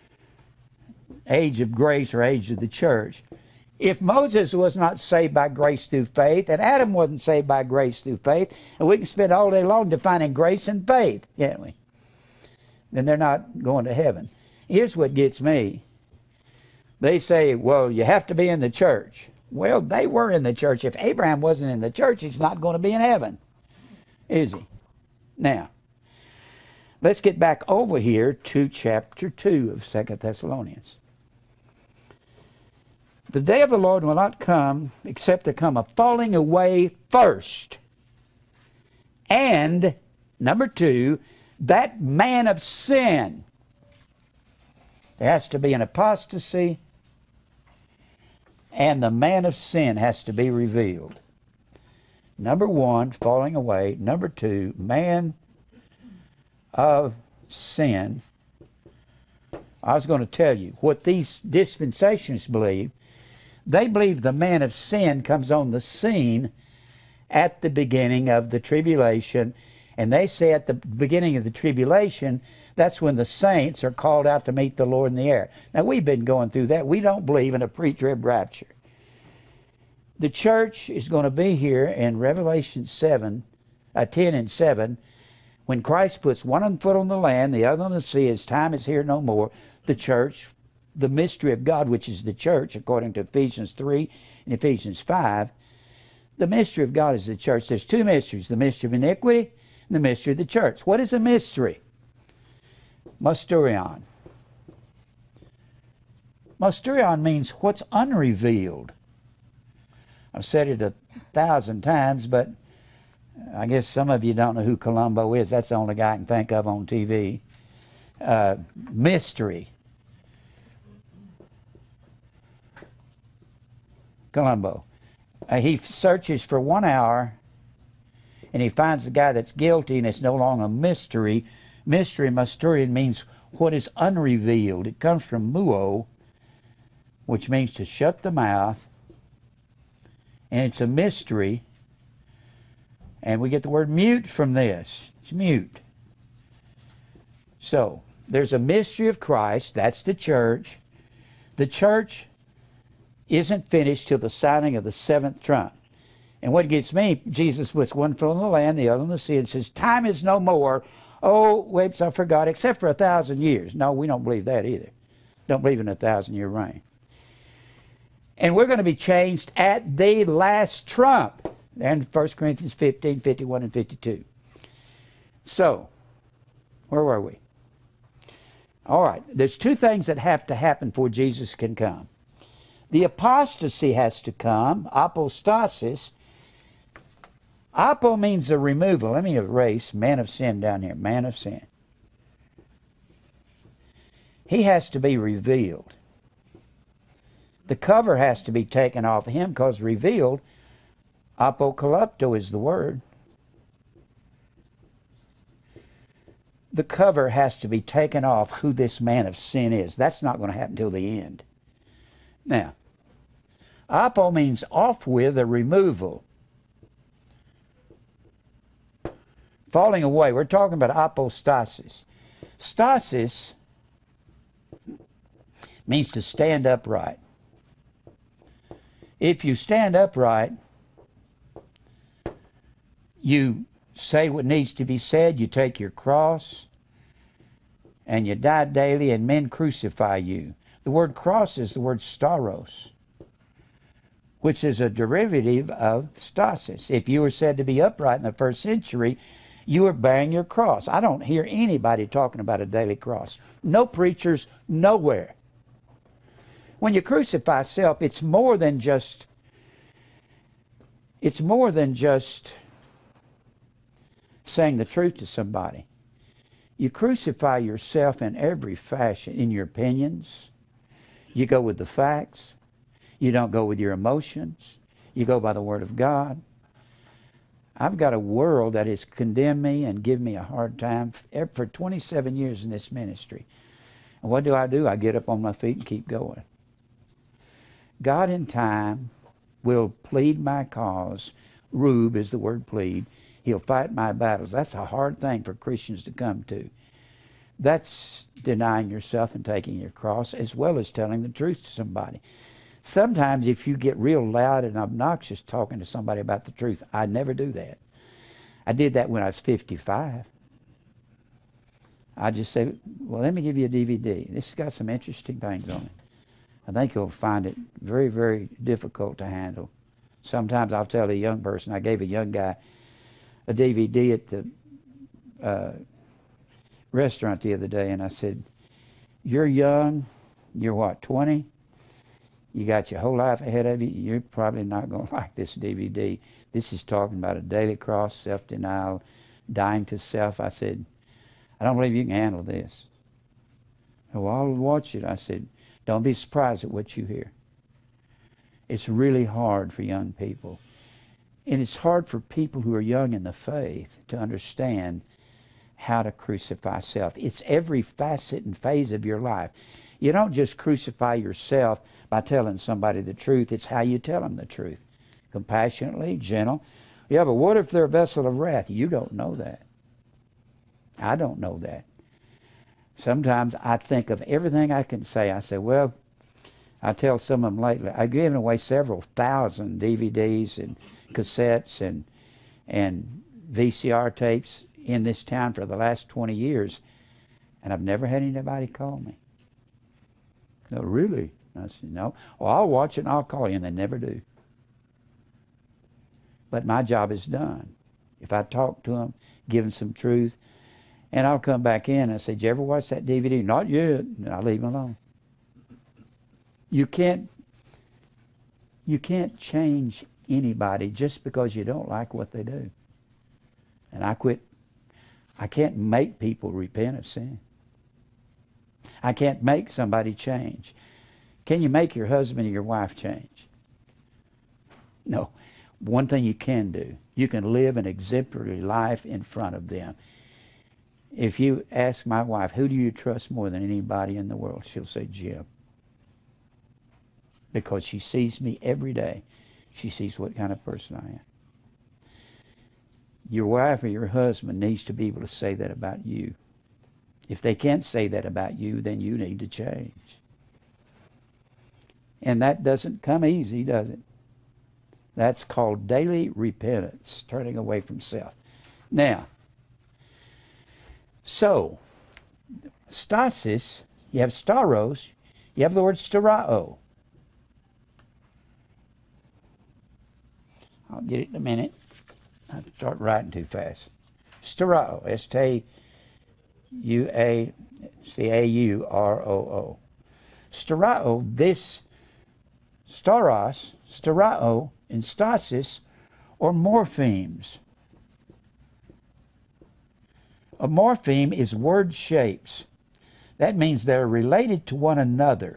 age of grace or age of the church. If Moses was not saved by grace through faith, and Adam wasn't saved by grace through faith, and we can spend all day long defining grace and faith, can't we? Then they're not going to heaven. Here's what gets me. They say, well, you have to be in the church. Well, they were in the church. If Abraham wasn't in the church, he's not going to be in heaven, is he? Now, let's get back over here to chapter 2 of 2 Thessalonians. The day of the Lord will not come except to come a falling away first. And, number 2, that man of sin. There has to be an apostasy, and the man of sin has to be revealed. Number 1, falling away. Number 2, man of sin. I was going to tell you what these dispensationalists believe. They believe the man of sin comes on the scene at the beginning of the tribulation. And they say at the beginning of the tribulation, that's when the saints are called out to meet the Lord in the air. Now, we've been going through that. We don't believe in a pre-trib rapture. The church is going to be here in Revelation 10 and 7. When Christ puts one foot on the land, the other on the sea, his time is here no more. The church, the mystery of God, which is the church, according to Ephesians 3 and Ephesians 5, the mystery of God is the church. There's 2 mysteries, the mystery of iniquity and the mystery of the church. What is a mystery? Mysterion. Mysterion means what's unrevealed. I've said it 1,000 times, but I guess some of you don't know who Columbo is. That's the only guy I can think of on TV. Mystery. Columbo. He searches for 1 hour, and he finds the guy that's guilty, and it's no longer a mystery. Mystery, mysterion, means what is unrevealed. It comes from muo, which means to shut the mouth, and it's a mystery. And we get the word mute from this. It's mute. So, there's a mystery of Christ. That's the church. The church isn't finished till the sounding of the seventh trump. And what gets me, Jesus puts one foot on the land, the other on the sea, and says, time is no more. Oh, whoops, I forgot, except for 1,000 years. No, we don't believe that either. Don't believe in a 1,000-year reign. And we're going to be changed at the last trump. And 1 Corinthians 15, 51, and 52. So, where were we? All right, there's two things that have to happen before Jesus can come. The apostasy has to come, apostasis. Apo means the removal. Let me erase man of sin down here, man of sin. He has to be revealed. The cover has to be taken off of him because revealed, apocalypto is the word. The cover has to be taken off who this man of sin is. That's not going to happen until the end. Now, apo means off with, a removal. Falling away. We're talking about apostasis. Stasis means to stand upright. If you stand upright, you say what needs to be said, you take your cross, and you die daily, and men crucify you. The word cross is the word staros, which is a derivative of stasis. If you were said to be upright in the first century, you were bearing your cross. I don't hear anybody talking about a daily cross. No preachers, nowhere. When you crucify self, it's more than just saying the truth to somebody. You crucify yourself in every fashion, in your opinions. You go with the facts. You don't go with your emotions. You go by the Word of God. I've got a world that has condemned me and given me a hard time for 27 years in this ministry. And what do? I get up on my feet and keep going. God in time will plead my cause. Rube is the word plead. He'll fight my battles. That's a hard thing for Christians to come to. That's denying yourself and taking your cross, as well as telling the truth to somebody. Sometimes if you get real loud and obnoxious talking to somebody about the truth, I never do that. I did that when I was 55. I just say, well, let me give you a DVD. This has got some interesting things on it. I think you'll find it very, very difficult to handle. Sometimes I'll tell a young person, I gave a young guy a DVD at the restaurant the other day, and I said, you're young, you're what, 20? You got your whole life ahead of you. You're probably not going to like this DVD. This is talking about a daily cross, self-denial, dying to self. I said, I don't believe you can handle this. Well, I'll watch it. I said, don't be surprised at what you hear. It's really hard for young people. And it's hard for people who are young in the faith to understand how to crucify self. It's every facet and phase of your life. You don't just crucify yourself by telling somebody the truth. It's how you tell them the truth. Compassionately, gentle. Yeah, but what if they're a vessel of wrath? You don't know that. I don't know that. Sometimes I think of everything I can say. I say, well, I tell some of them lately, I've given away several thousand DVDs and cassettes and VCR tapes in this town for the last 20 years, and I've never had anybody call me. No, really? I said, no. Well, I'll watch it and I'll call you, and they never do. But my job is done. If I talk to them, give them some truth, and I'll come back in and say, did you ever watch that DVD? Not yet. And I'll leave them alone. You can't change anybody just because you don't like what they do. And I can't make people repent of sin. I can't make somebody change. Can you make your husband or your wife change? No. One thing you can do, You can live an exemplary life in front of them. If you ask my wife, who do you trust more than anybody in the world? She'll say Jim. Because she sees me every day. She sees what kind of person I am. Your wife or your husband needs to be able to say that about you. If they can't say that about you, then you need to change. And that doesn't come easy, does it? That's called daily repentance, turning away from self. Now, so, stasis, you have staros, you have the word sterao. I'll get it in a minute. I start writing too fast. Sterao, S-T-U-A-C-A-U-R-O-O. Sterao, this staros, sterao, and stasis are morphemes. A morpheme is word shapes. That means they're related to one another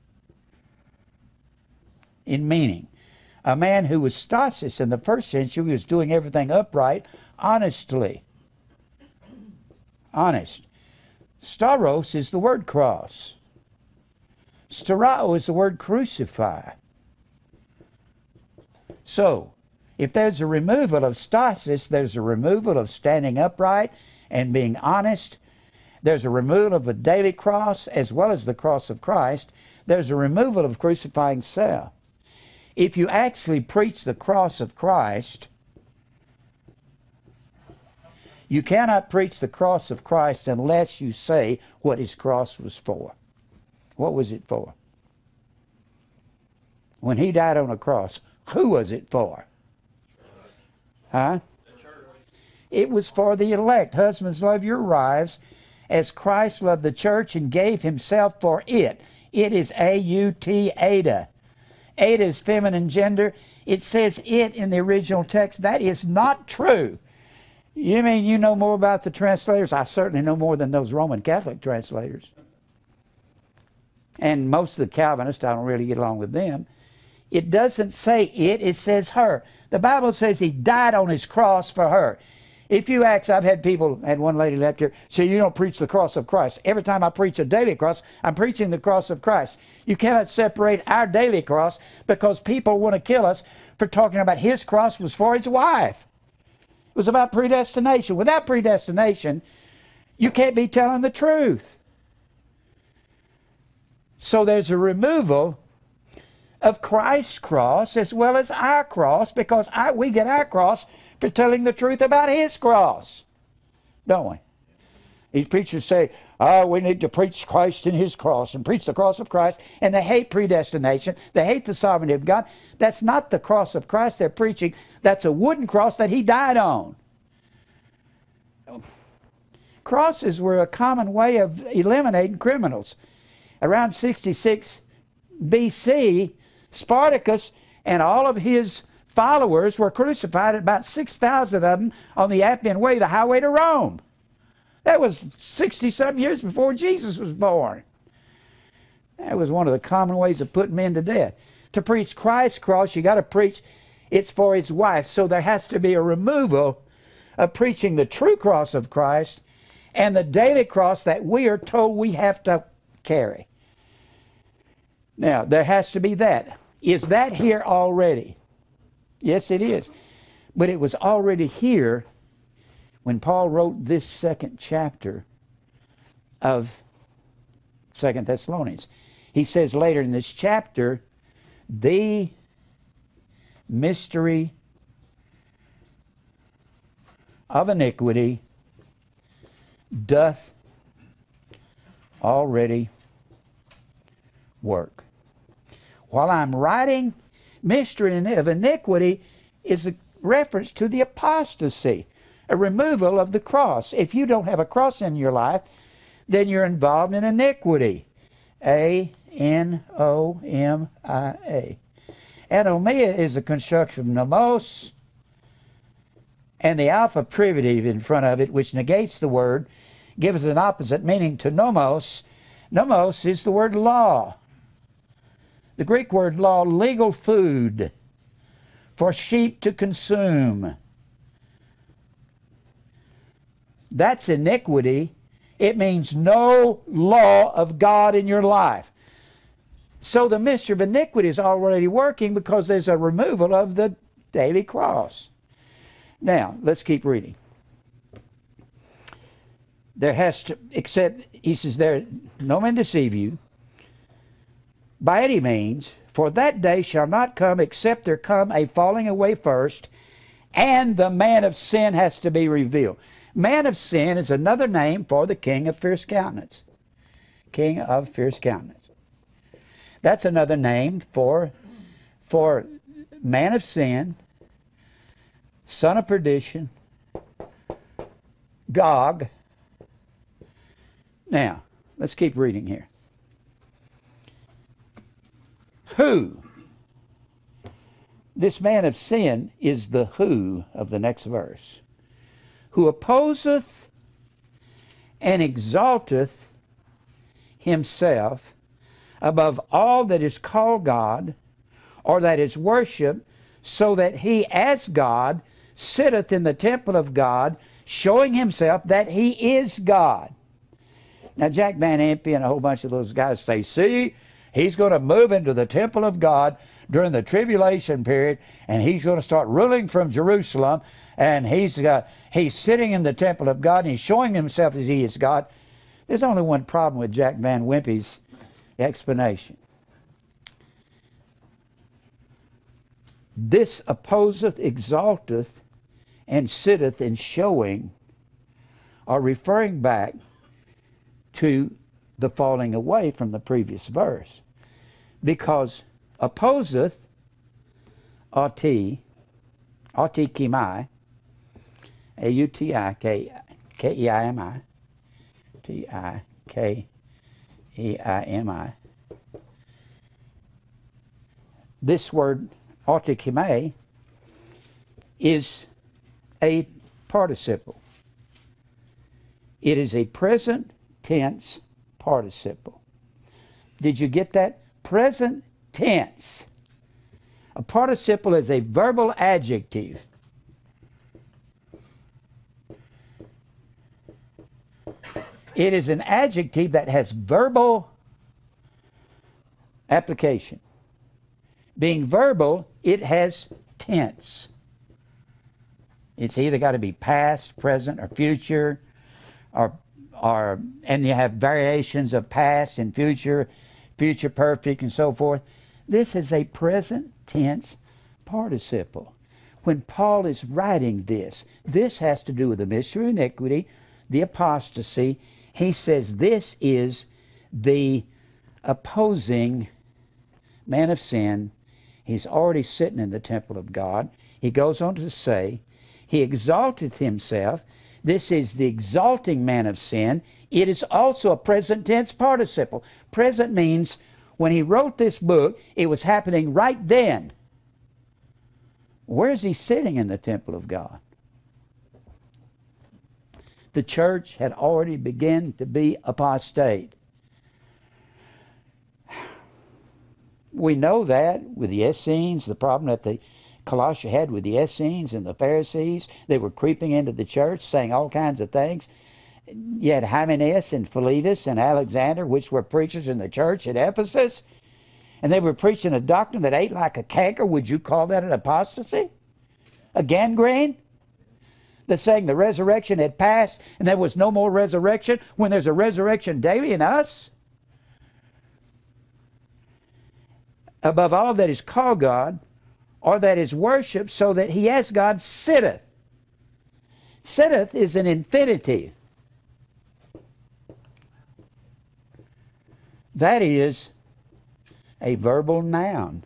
in meaning. A man who was stasis in the first century was doing everything upright, honestly. Honest. Staros is the word cross. Sterao is the word crucify. So, if there's a removal of stasis, there's a removal of standing upright and being honest. There's a removal of a daily cross as well as the cross of Christ. There's a removal of crucifying self. If you actually preach the cross of Christ, you cannot preach the cross of Christ unless you say what his cross was for. What was it for? When he died on a cross, who was it for? Huh? It was for the elect. Husbands, love your wives as Christ loved the church and gave himself for it. It is A-U-T, Ada. Ada is feminine gender. It says it in the original text. That is not true. You mean you know more about the translators? I certainly know more than those Roman Catholic translators. And most of the Calvinists, I don't really get along with them. It doesn't say it, it says her. The Bible says he died on his cross for her. If you ask, I've had people, had one lady left here, say, you don't preach the cross of Christ. Every time I preach a daily cross, I'm preaching the cross of Christ. You cannot separate our daily cross because people want to kill us for talking about his cross was for his wife. It was about predestination. Without predestination, you can't be telling the truth. So there's a removal of Christ's cross as well as our cross because we get our cross for telling the truth about his cross. Don't we? These preachers say, oh, we need to preach Christ and his cross and preach the cross of Christ, and they hate predestination. They hate the sovereignty of God. That's not the cross of Christ they're preaching. That's a wooden cross that he died on. Crosses were a common way of eliminating criminals. Around 66 BC, Spartacus and all of his followers were crucified, about 6,000 of them, on the Appian Way, the highway to Rome. That was 60-something years before Jesus was born. That was one of the common ways of putting men to death. To preach Christ's cross, you got to preach it's for his wife. So there has to be a removal of preaching the true cross of Christ and the daily cross that we are told we have to carry. Now, there has to be that. Is that here already? Yes, it is. But it was already here when Paul wrote this second chapter of 2 Thessalonians. He says later in this chapter, the mystery of iniquity doth already work. While I'm writing, mystery of iniquity is a reference to the apostasy, a removal of the cross. If you don't have a cross in your life, then you're involved in iniquity. A-N-O-M-I-A. Anomia is a construction of nomos, and the alpha privative in front of it, which negates the word, gives an opposite meaning to nomos. Nomos is the word law. The Greek word law, legal food for sheep to consume. That's iniquity. It means no law of God in your life. So the mystery of iniquity is already working because there's a removal of the daily cross. Now, let's keep reading. There has to, except, he says, there, no man deceive you by any means, for that day shall not come except there come a falling away first, and the man of sin has to be revealed. Man of sin is another name for the king of fierce countenance. King of fierce countenance. That's another name for man of sin, son of perdition, Gog. Now, let's keep reading here. Who? This man of sin is the who of the next verse. Who opposeth and exalteth himself above all that is called God, or that is worshipped, so that he as God sitteth in the temple of God, showing himself that he is God. Now Jack Van Impe and a whole bunch of those guys say, see, he's going to move into the temple of God during the tribulation period, and he's going to start ruling from Jerusalem, and he's sitting in the temple of God, and he's showing himself as he is God. There's only one problem with Jack Van Impe's explanation. This opposeth, exalteth, and sitteth in showing are referring back to the falling away from the previous verse. Because opposeth, auti kimai, A-U-T-I-K-E-I-M-I, T-I-K-E-I-M-I. This word, autikime, is a participle. It is a present tense participle. Did you get that? Present tense. A participle is a verbal adjective. It is an adjective that has verbal application. Being verbal, it has tense. It's either got to be past, present, or future, and you have variations of past and future, future perfect, and so forth. This is a present tense participle. When Paul is writing this has to do with the mystery of iniquity, the apostasy. He says this is the opposing man of sin. He's already sitting in the temple of God. He goes on to say, he exalteth himself. This is the exalting man of sin. It is also a present tense participle. Present means when he wrote this book, it was happening right then. Where is he sitting in the temple of God? The church had already begun to be apostate. We know that with the Essenes, the problem that the Colossia had with the Essenes and the Pharisees. They were creeping into the church, saying all kinds of things. You had Hymenaeus and Philetus and Alexander, which were preachers in the church at Ephesus. And they were preaching a doctrine that ate like a canker. Would you call that an apostasy? A gangrene? That's saying the resurrection had passed and there was no more resurrection when there's a resurrection daily in us? Above all that is called God, or that is worshipped, so that he as God sitteth. Sitteth is an infinitive. That is a verbal noun.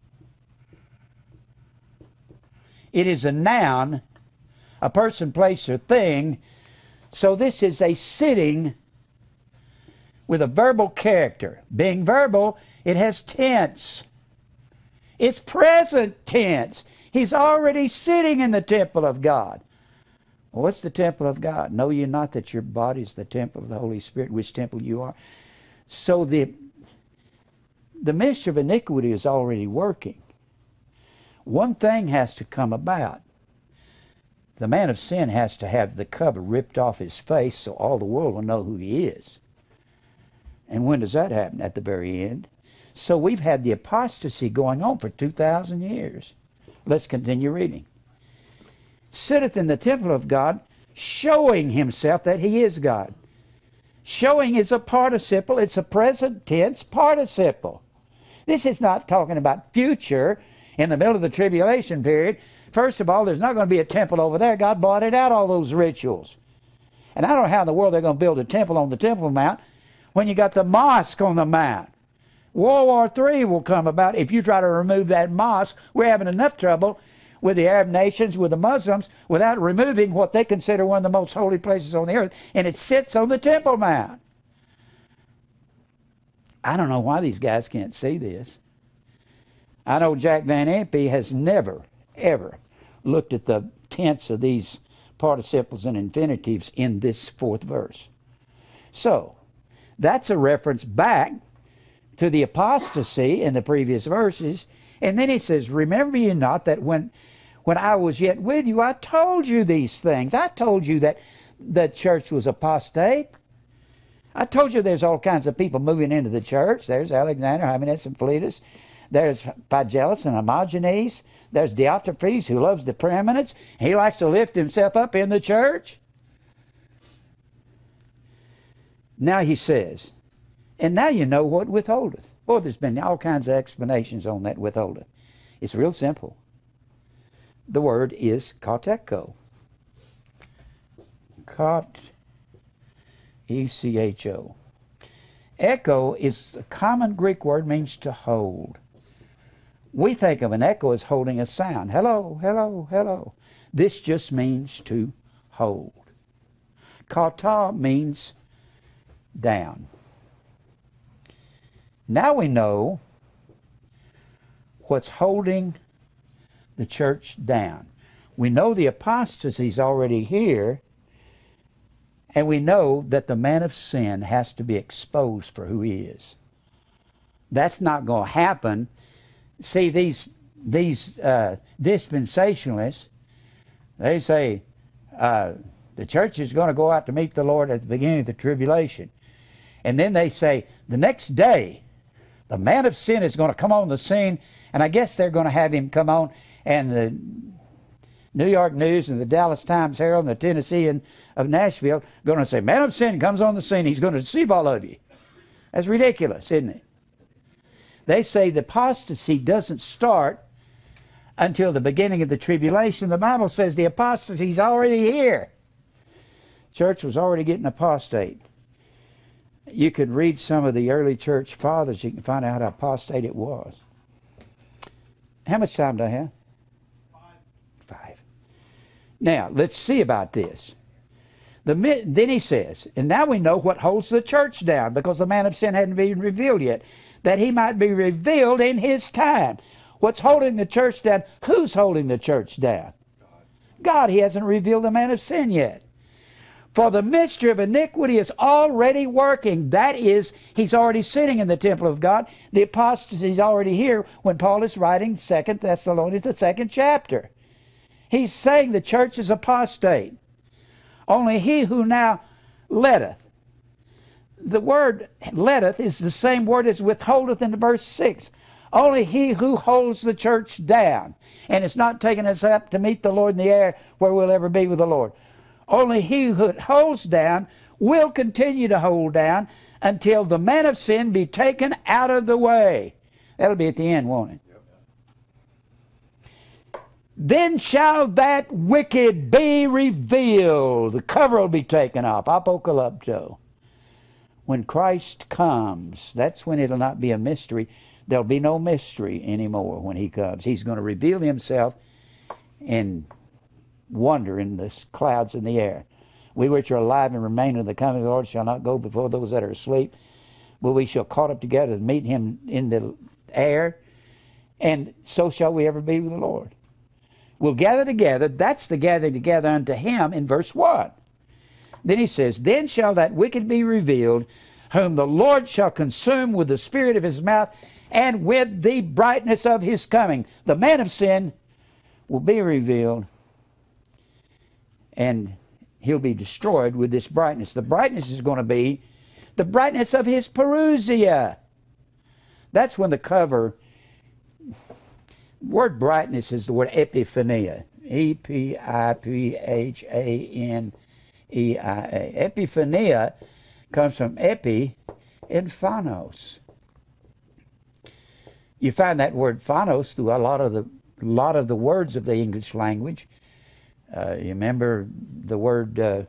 It is a noun, a person, place, or thing. So this is a sitting with a verbal character. Being verbal, it has tense. It's present tense. He's already sitting in the temple of God. Well, what's the temple of God? Know ye not that your body is the temple of the Holy Spirit, which temple you are? So the mystery of iniquity is already working. One thing has to come about. the man of sin has to have the cover ripped off his face so all the world will know who he is. And when does that happen? At the very end. So we've had the apostasy going on for 2,000 years. Let's continue reading. Sitteth in the temple of God, showing himself that he is God. Showing is a participle. It's a present tense participle. This is not talking about future in the middle of the tribulation period. First of all, there's not going to be a temple over there. God blotted out all those rituals. And I don't know how in the world they're going to build a temple on the Temple Mount when you got the mosque on the mount. World War III will come about if you try to remove that mosque. We're having enough trouble with the Arab nations, with the Muslims, without removing what they consider one of the most holy places on the earth, and it sits on the Temple Mount. I don't know why these guys can't see this. I know Jack Van Impe has never, ever looked at the tense of these participles and infinitives in this fourth verse. So, that's a reference back to the apostasy in the previous verses. And then he says, remember ye not that when I was yet with you, I told you these things. I told you that the church was apostate. I told you there's all kinds of people moving into the church. There's Alexander, Hymenaeus, and Philetus. There's Phygellus and Hermogenes. There's Diotrephes, who loves the preeminence. He likes to lift himself up in the church. Now he says, and now you know what withholdeth. Boy, there's been all kinds of explanations on that withholdeth. It's real simple. The word is katecho. E-C-H-O. Echo is a common Greek word, means to hold. We think of an echo as holding a sound. Hello, hello, hello. This just means to hold. Kata means down. Now we know what's holding the church down. We know the apostasy is already here, and we know that the man of sin has to be exposed for who he is. That's not going to happen. See, these dispensationalists, they say the church is going to go out to meet the Lord at the beginning of the tribulation. And then they say the next day, the man of sin is going to come on the scene, and I guess they're going to have him come on, and the New York News and the Dallas Times-Herald and the Tennessean of Nashville going to say, man of sin comes on the scene, he's going to deceive all of you. That's ridiculous, isn't it? They say the apostasy doesn't start until the beginning of the tribulation. The Bible says the apostasy is already here. Church was already getting apostate. You could read some of the early church fathers. You can find out how apostate it was. How much time do I have? 5. Now, let's see about this. Then he says, and now we know what holds the church down, because the man of sin hadn't been revealed yet, that he might be revealed in his time. What's holding the church down? Who's holding the church down? God. He hasn't revealed the man of sin yet. For the mystery of iniquity is already working. That is, he's already sitting in the temple of God. The apostasy is already here when Paul is writing 2 Thessalonians, the 2nd chapter. He's saying the church is apostate. Only he who now letteth. The word letteth is the same word as withholdeth in verse 6. Only he who holds the church down. And it's not taking us up to meet the Lord in the air where we'll ever be with the Lord. Only he who holds down will continue to hold down until the man of sin be taken out of the way. That'll be at the end, won't it? Yep. Then shall that wicked be revealed. The cover will be taken off. Apocalypto. When Christ comes, that's when it'll not be a mystery. There'll be no mystery anymore when he comes. He's going to reveal himself in wonder in the clouds in the air. We which are alive and remain in the coming of the Lord shall not go before those that are asleep, but we shall caught up together and meet him in the air, and so shall we ever be with the Lord. We'll gather together. That's the gathering together unto him in verse 1. Then he says, then shall that wicked be revealed, whom the Lord shall consume with the spirit of his mouth and with the brightness of his coming. The man of sin will be revealed and he'll be destroyed with this brightness. The brightness is going to be the brightness of his Perusia. That's when the cover, word brightness is the word epiphania. E-P-I-P-H-A-N-E-I-A. Epiphania comes from epi and phanos. You find that word phanos through a lot of the words of the English language. You remember the word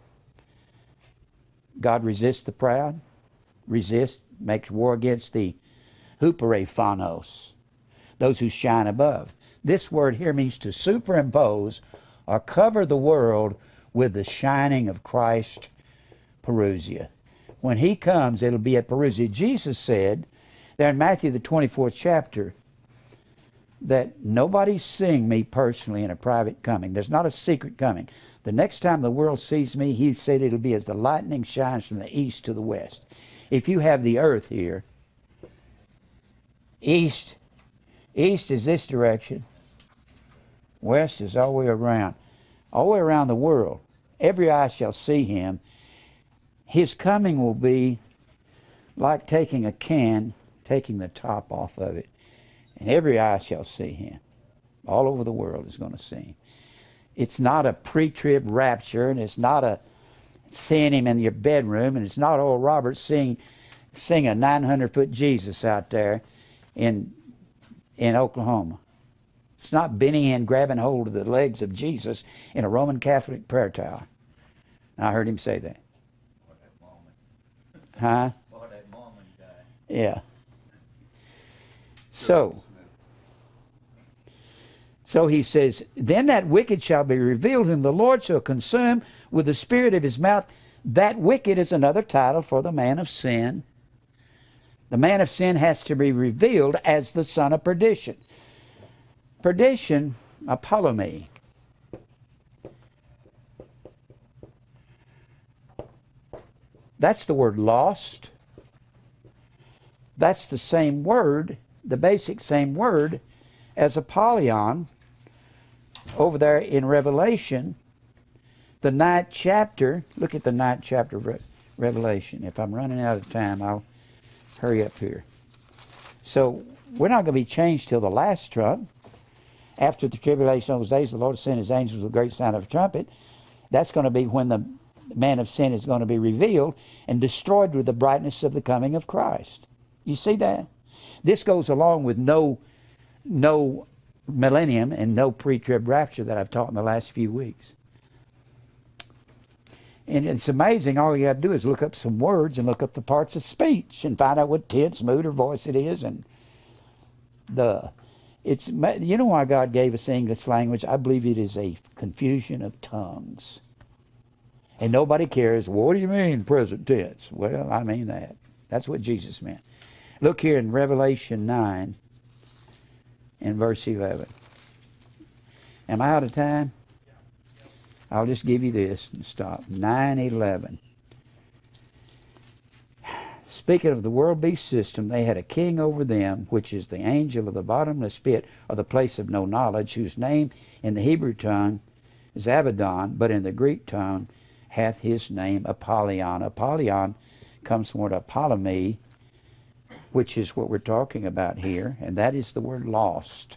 God resists the proud? Resist, makes war against the huperophanos, those who shine above. This word here means to superimpose or cover the world with the shining of Christ Perusia. When he comes, it'll be at Perusia. Jesus said there in Matthew the 24th chapter that nobody's seeing me personally in a private coming. There's not a secret coming. The next time the world sees me, he said it'll be as the lightning shines from the east to the west. If you have the earth here, east is this direction. West is all the way around. All the way around the world. Every eye shall see him. His coming will be like taking a can, taking the top off of it, and every eye shall see him. All over the world is going to see him. It's not a pre-trib rapture, and it's not a seeing him in your bedroom, and it's not old Robert seeing a 900-foot Jesus out there in Oklahoma. It's not bending in, grabbing hold of the legs of Jesus in a Roman Catholic prayer tower. I heard him say that. Or that moment. Huh? Or that moment guy. Yeah. So he says, then that wicked shall be revealed, whom the Lord shall consume with the spirit of his mouth. That wicked is another title for the man of sin. The man of sin has to be revealed as the son of perdition. Perdition, apolomy. That's the word lost. That's the same word, the basic same word as Apollyon over there in Revelation, the 9th chapter. Look at the 9th chapter of Revelation. If I'm running out of time, I'll hurry up here. So we're not going to be changed till the last trump. After the tribulation of those days, the Lord sent his angels with a great sound of a trumpet. That's going to be when the man of sin is going to be revealed and destroyed with the brightness of the coming of Christ. You see that? This goes along with no millennium and no pre-trib rapture that I've taught in the last few weeks. And it's amazing. All you got to do is look up some words and look up the parts of speech and find out what tense, mood, or voice it is. And you know why God gave us the English language? I believe it is a confusion of tongues. And nobody cares, well, what do you mean present tense? Well, I mean that. That's what Jesus meant. Look here in Revelation 9 and verse 11. Am I out of time? I'll just give you this and stop. 9:11. Speaking of the world beast system, they had a king over them, which is the angel of the bottomless pit, or the place of no knowledge, whose name in the Hebrew tongue is Abaddon, but in the Greek tongue hath his name Apollyon. Apollyon comes from the word apollomy, which is what we're talking about here, and that is the word lost.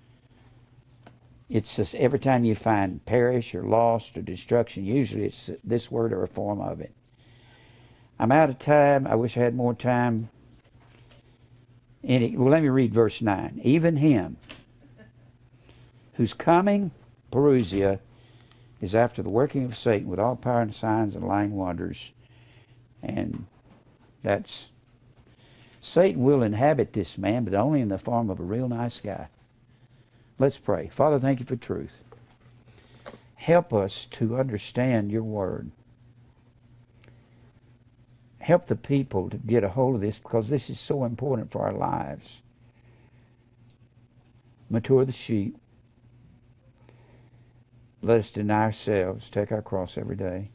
It's just every time you find perish or lost or destruction, usually it's this word or a form of it. I'm out of time. I wish I had more time. Well, let me read verse 9. Even him whose coming, Perusia, is after the working of Satan with all power and signs and lying wonders. And that's, Satan will inhabit this man, but only in the form of a real nice guy. Let's pray. Father, thank you for truth. Help us to understand your word. Help the people to get a hold of this, because this is so important for our lives. Mature the sheep. Let us deny ourselves, take our cross every day.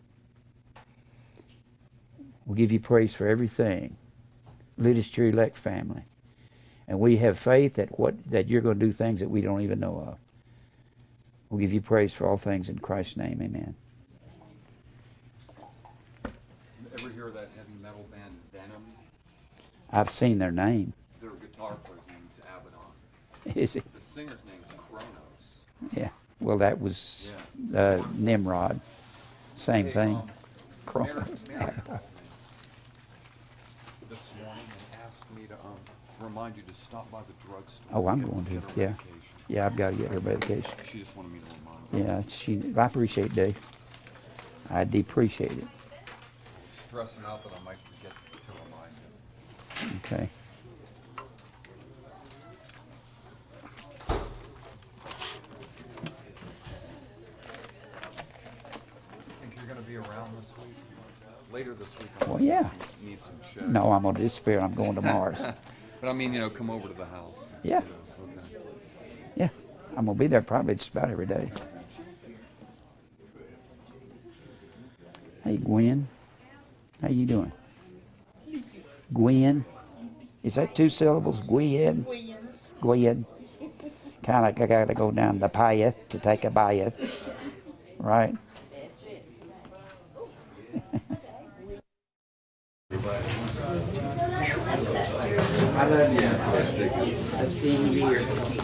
We'll give you praise for everything. Lead us to your elect family. And we have faith that you're going to do things that we don't even know of. We'll give you praise for all things in Christ's name. Amen. I've seen their name. Their guitar player's name is Abaddon. Is it? The singer's name is Kronos. Yeah. Well, that was Nimrod. Same Hey, thing. Mary Kronos. called me this morning and asked me to remind you to stop by the drugstore. Oh, I'm and going to. get her Yeah. medication. Yeah, I've got to get her medication. She just wanted me to remind her. Yeah, I appreciate it, Dave. I appreciate it. I was stressing out that I might forget to remind you. Okay. Think you're going to be around this week? Later this week, I Well, yeah. need some shows. No, I'm going to disappear. I'm going to Mars. But I mean, come over to the house. Yeah. Okay. Yeah, I'm going to be there probably just about every day. Hey, Gwen. How you doing? Gwen? Is that 2 syllables? Gwen? Gwen. Kind of like I got to go down the path to take a bath. Right? I love you. I've seen you here.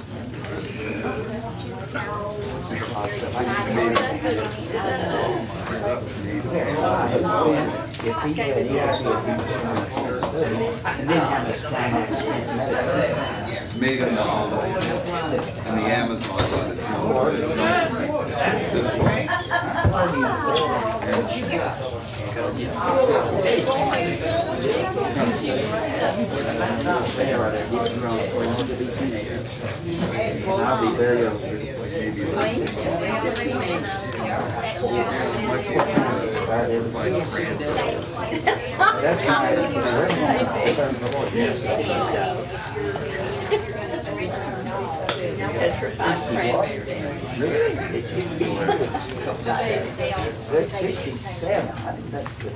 Made in the Amazon by the I'll be very old. That's Good 67. I think that's good.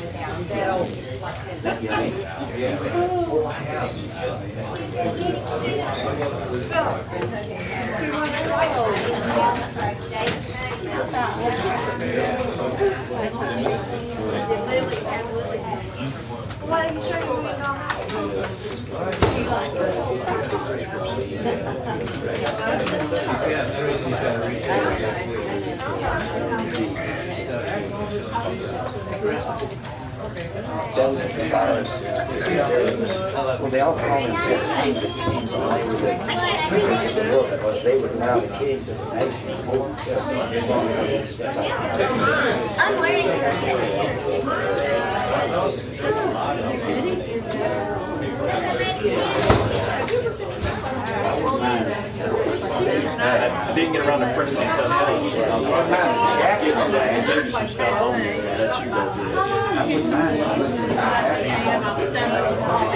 Why are you trying to make Well, they all call themselves kings of kings and labor because they would allow the kings of the nation to hold themselves and stuff like that. I'm learning. I didn't get around to printing some stuff out. I'll do some stuff on there and let you go do it. I wouldn't mind.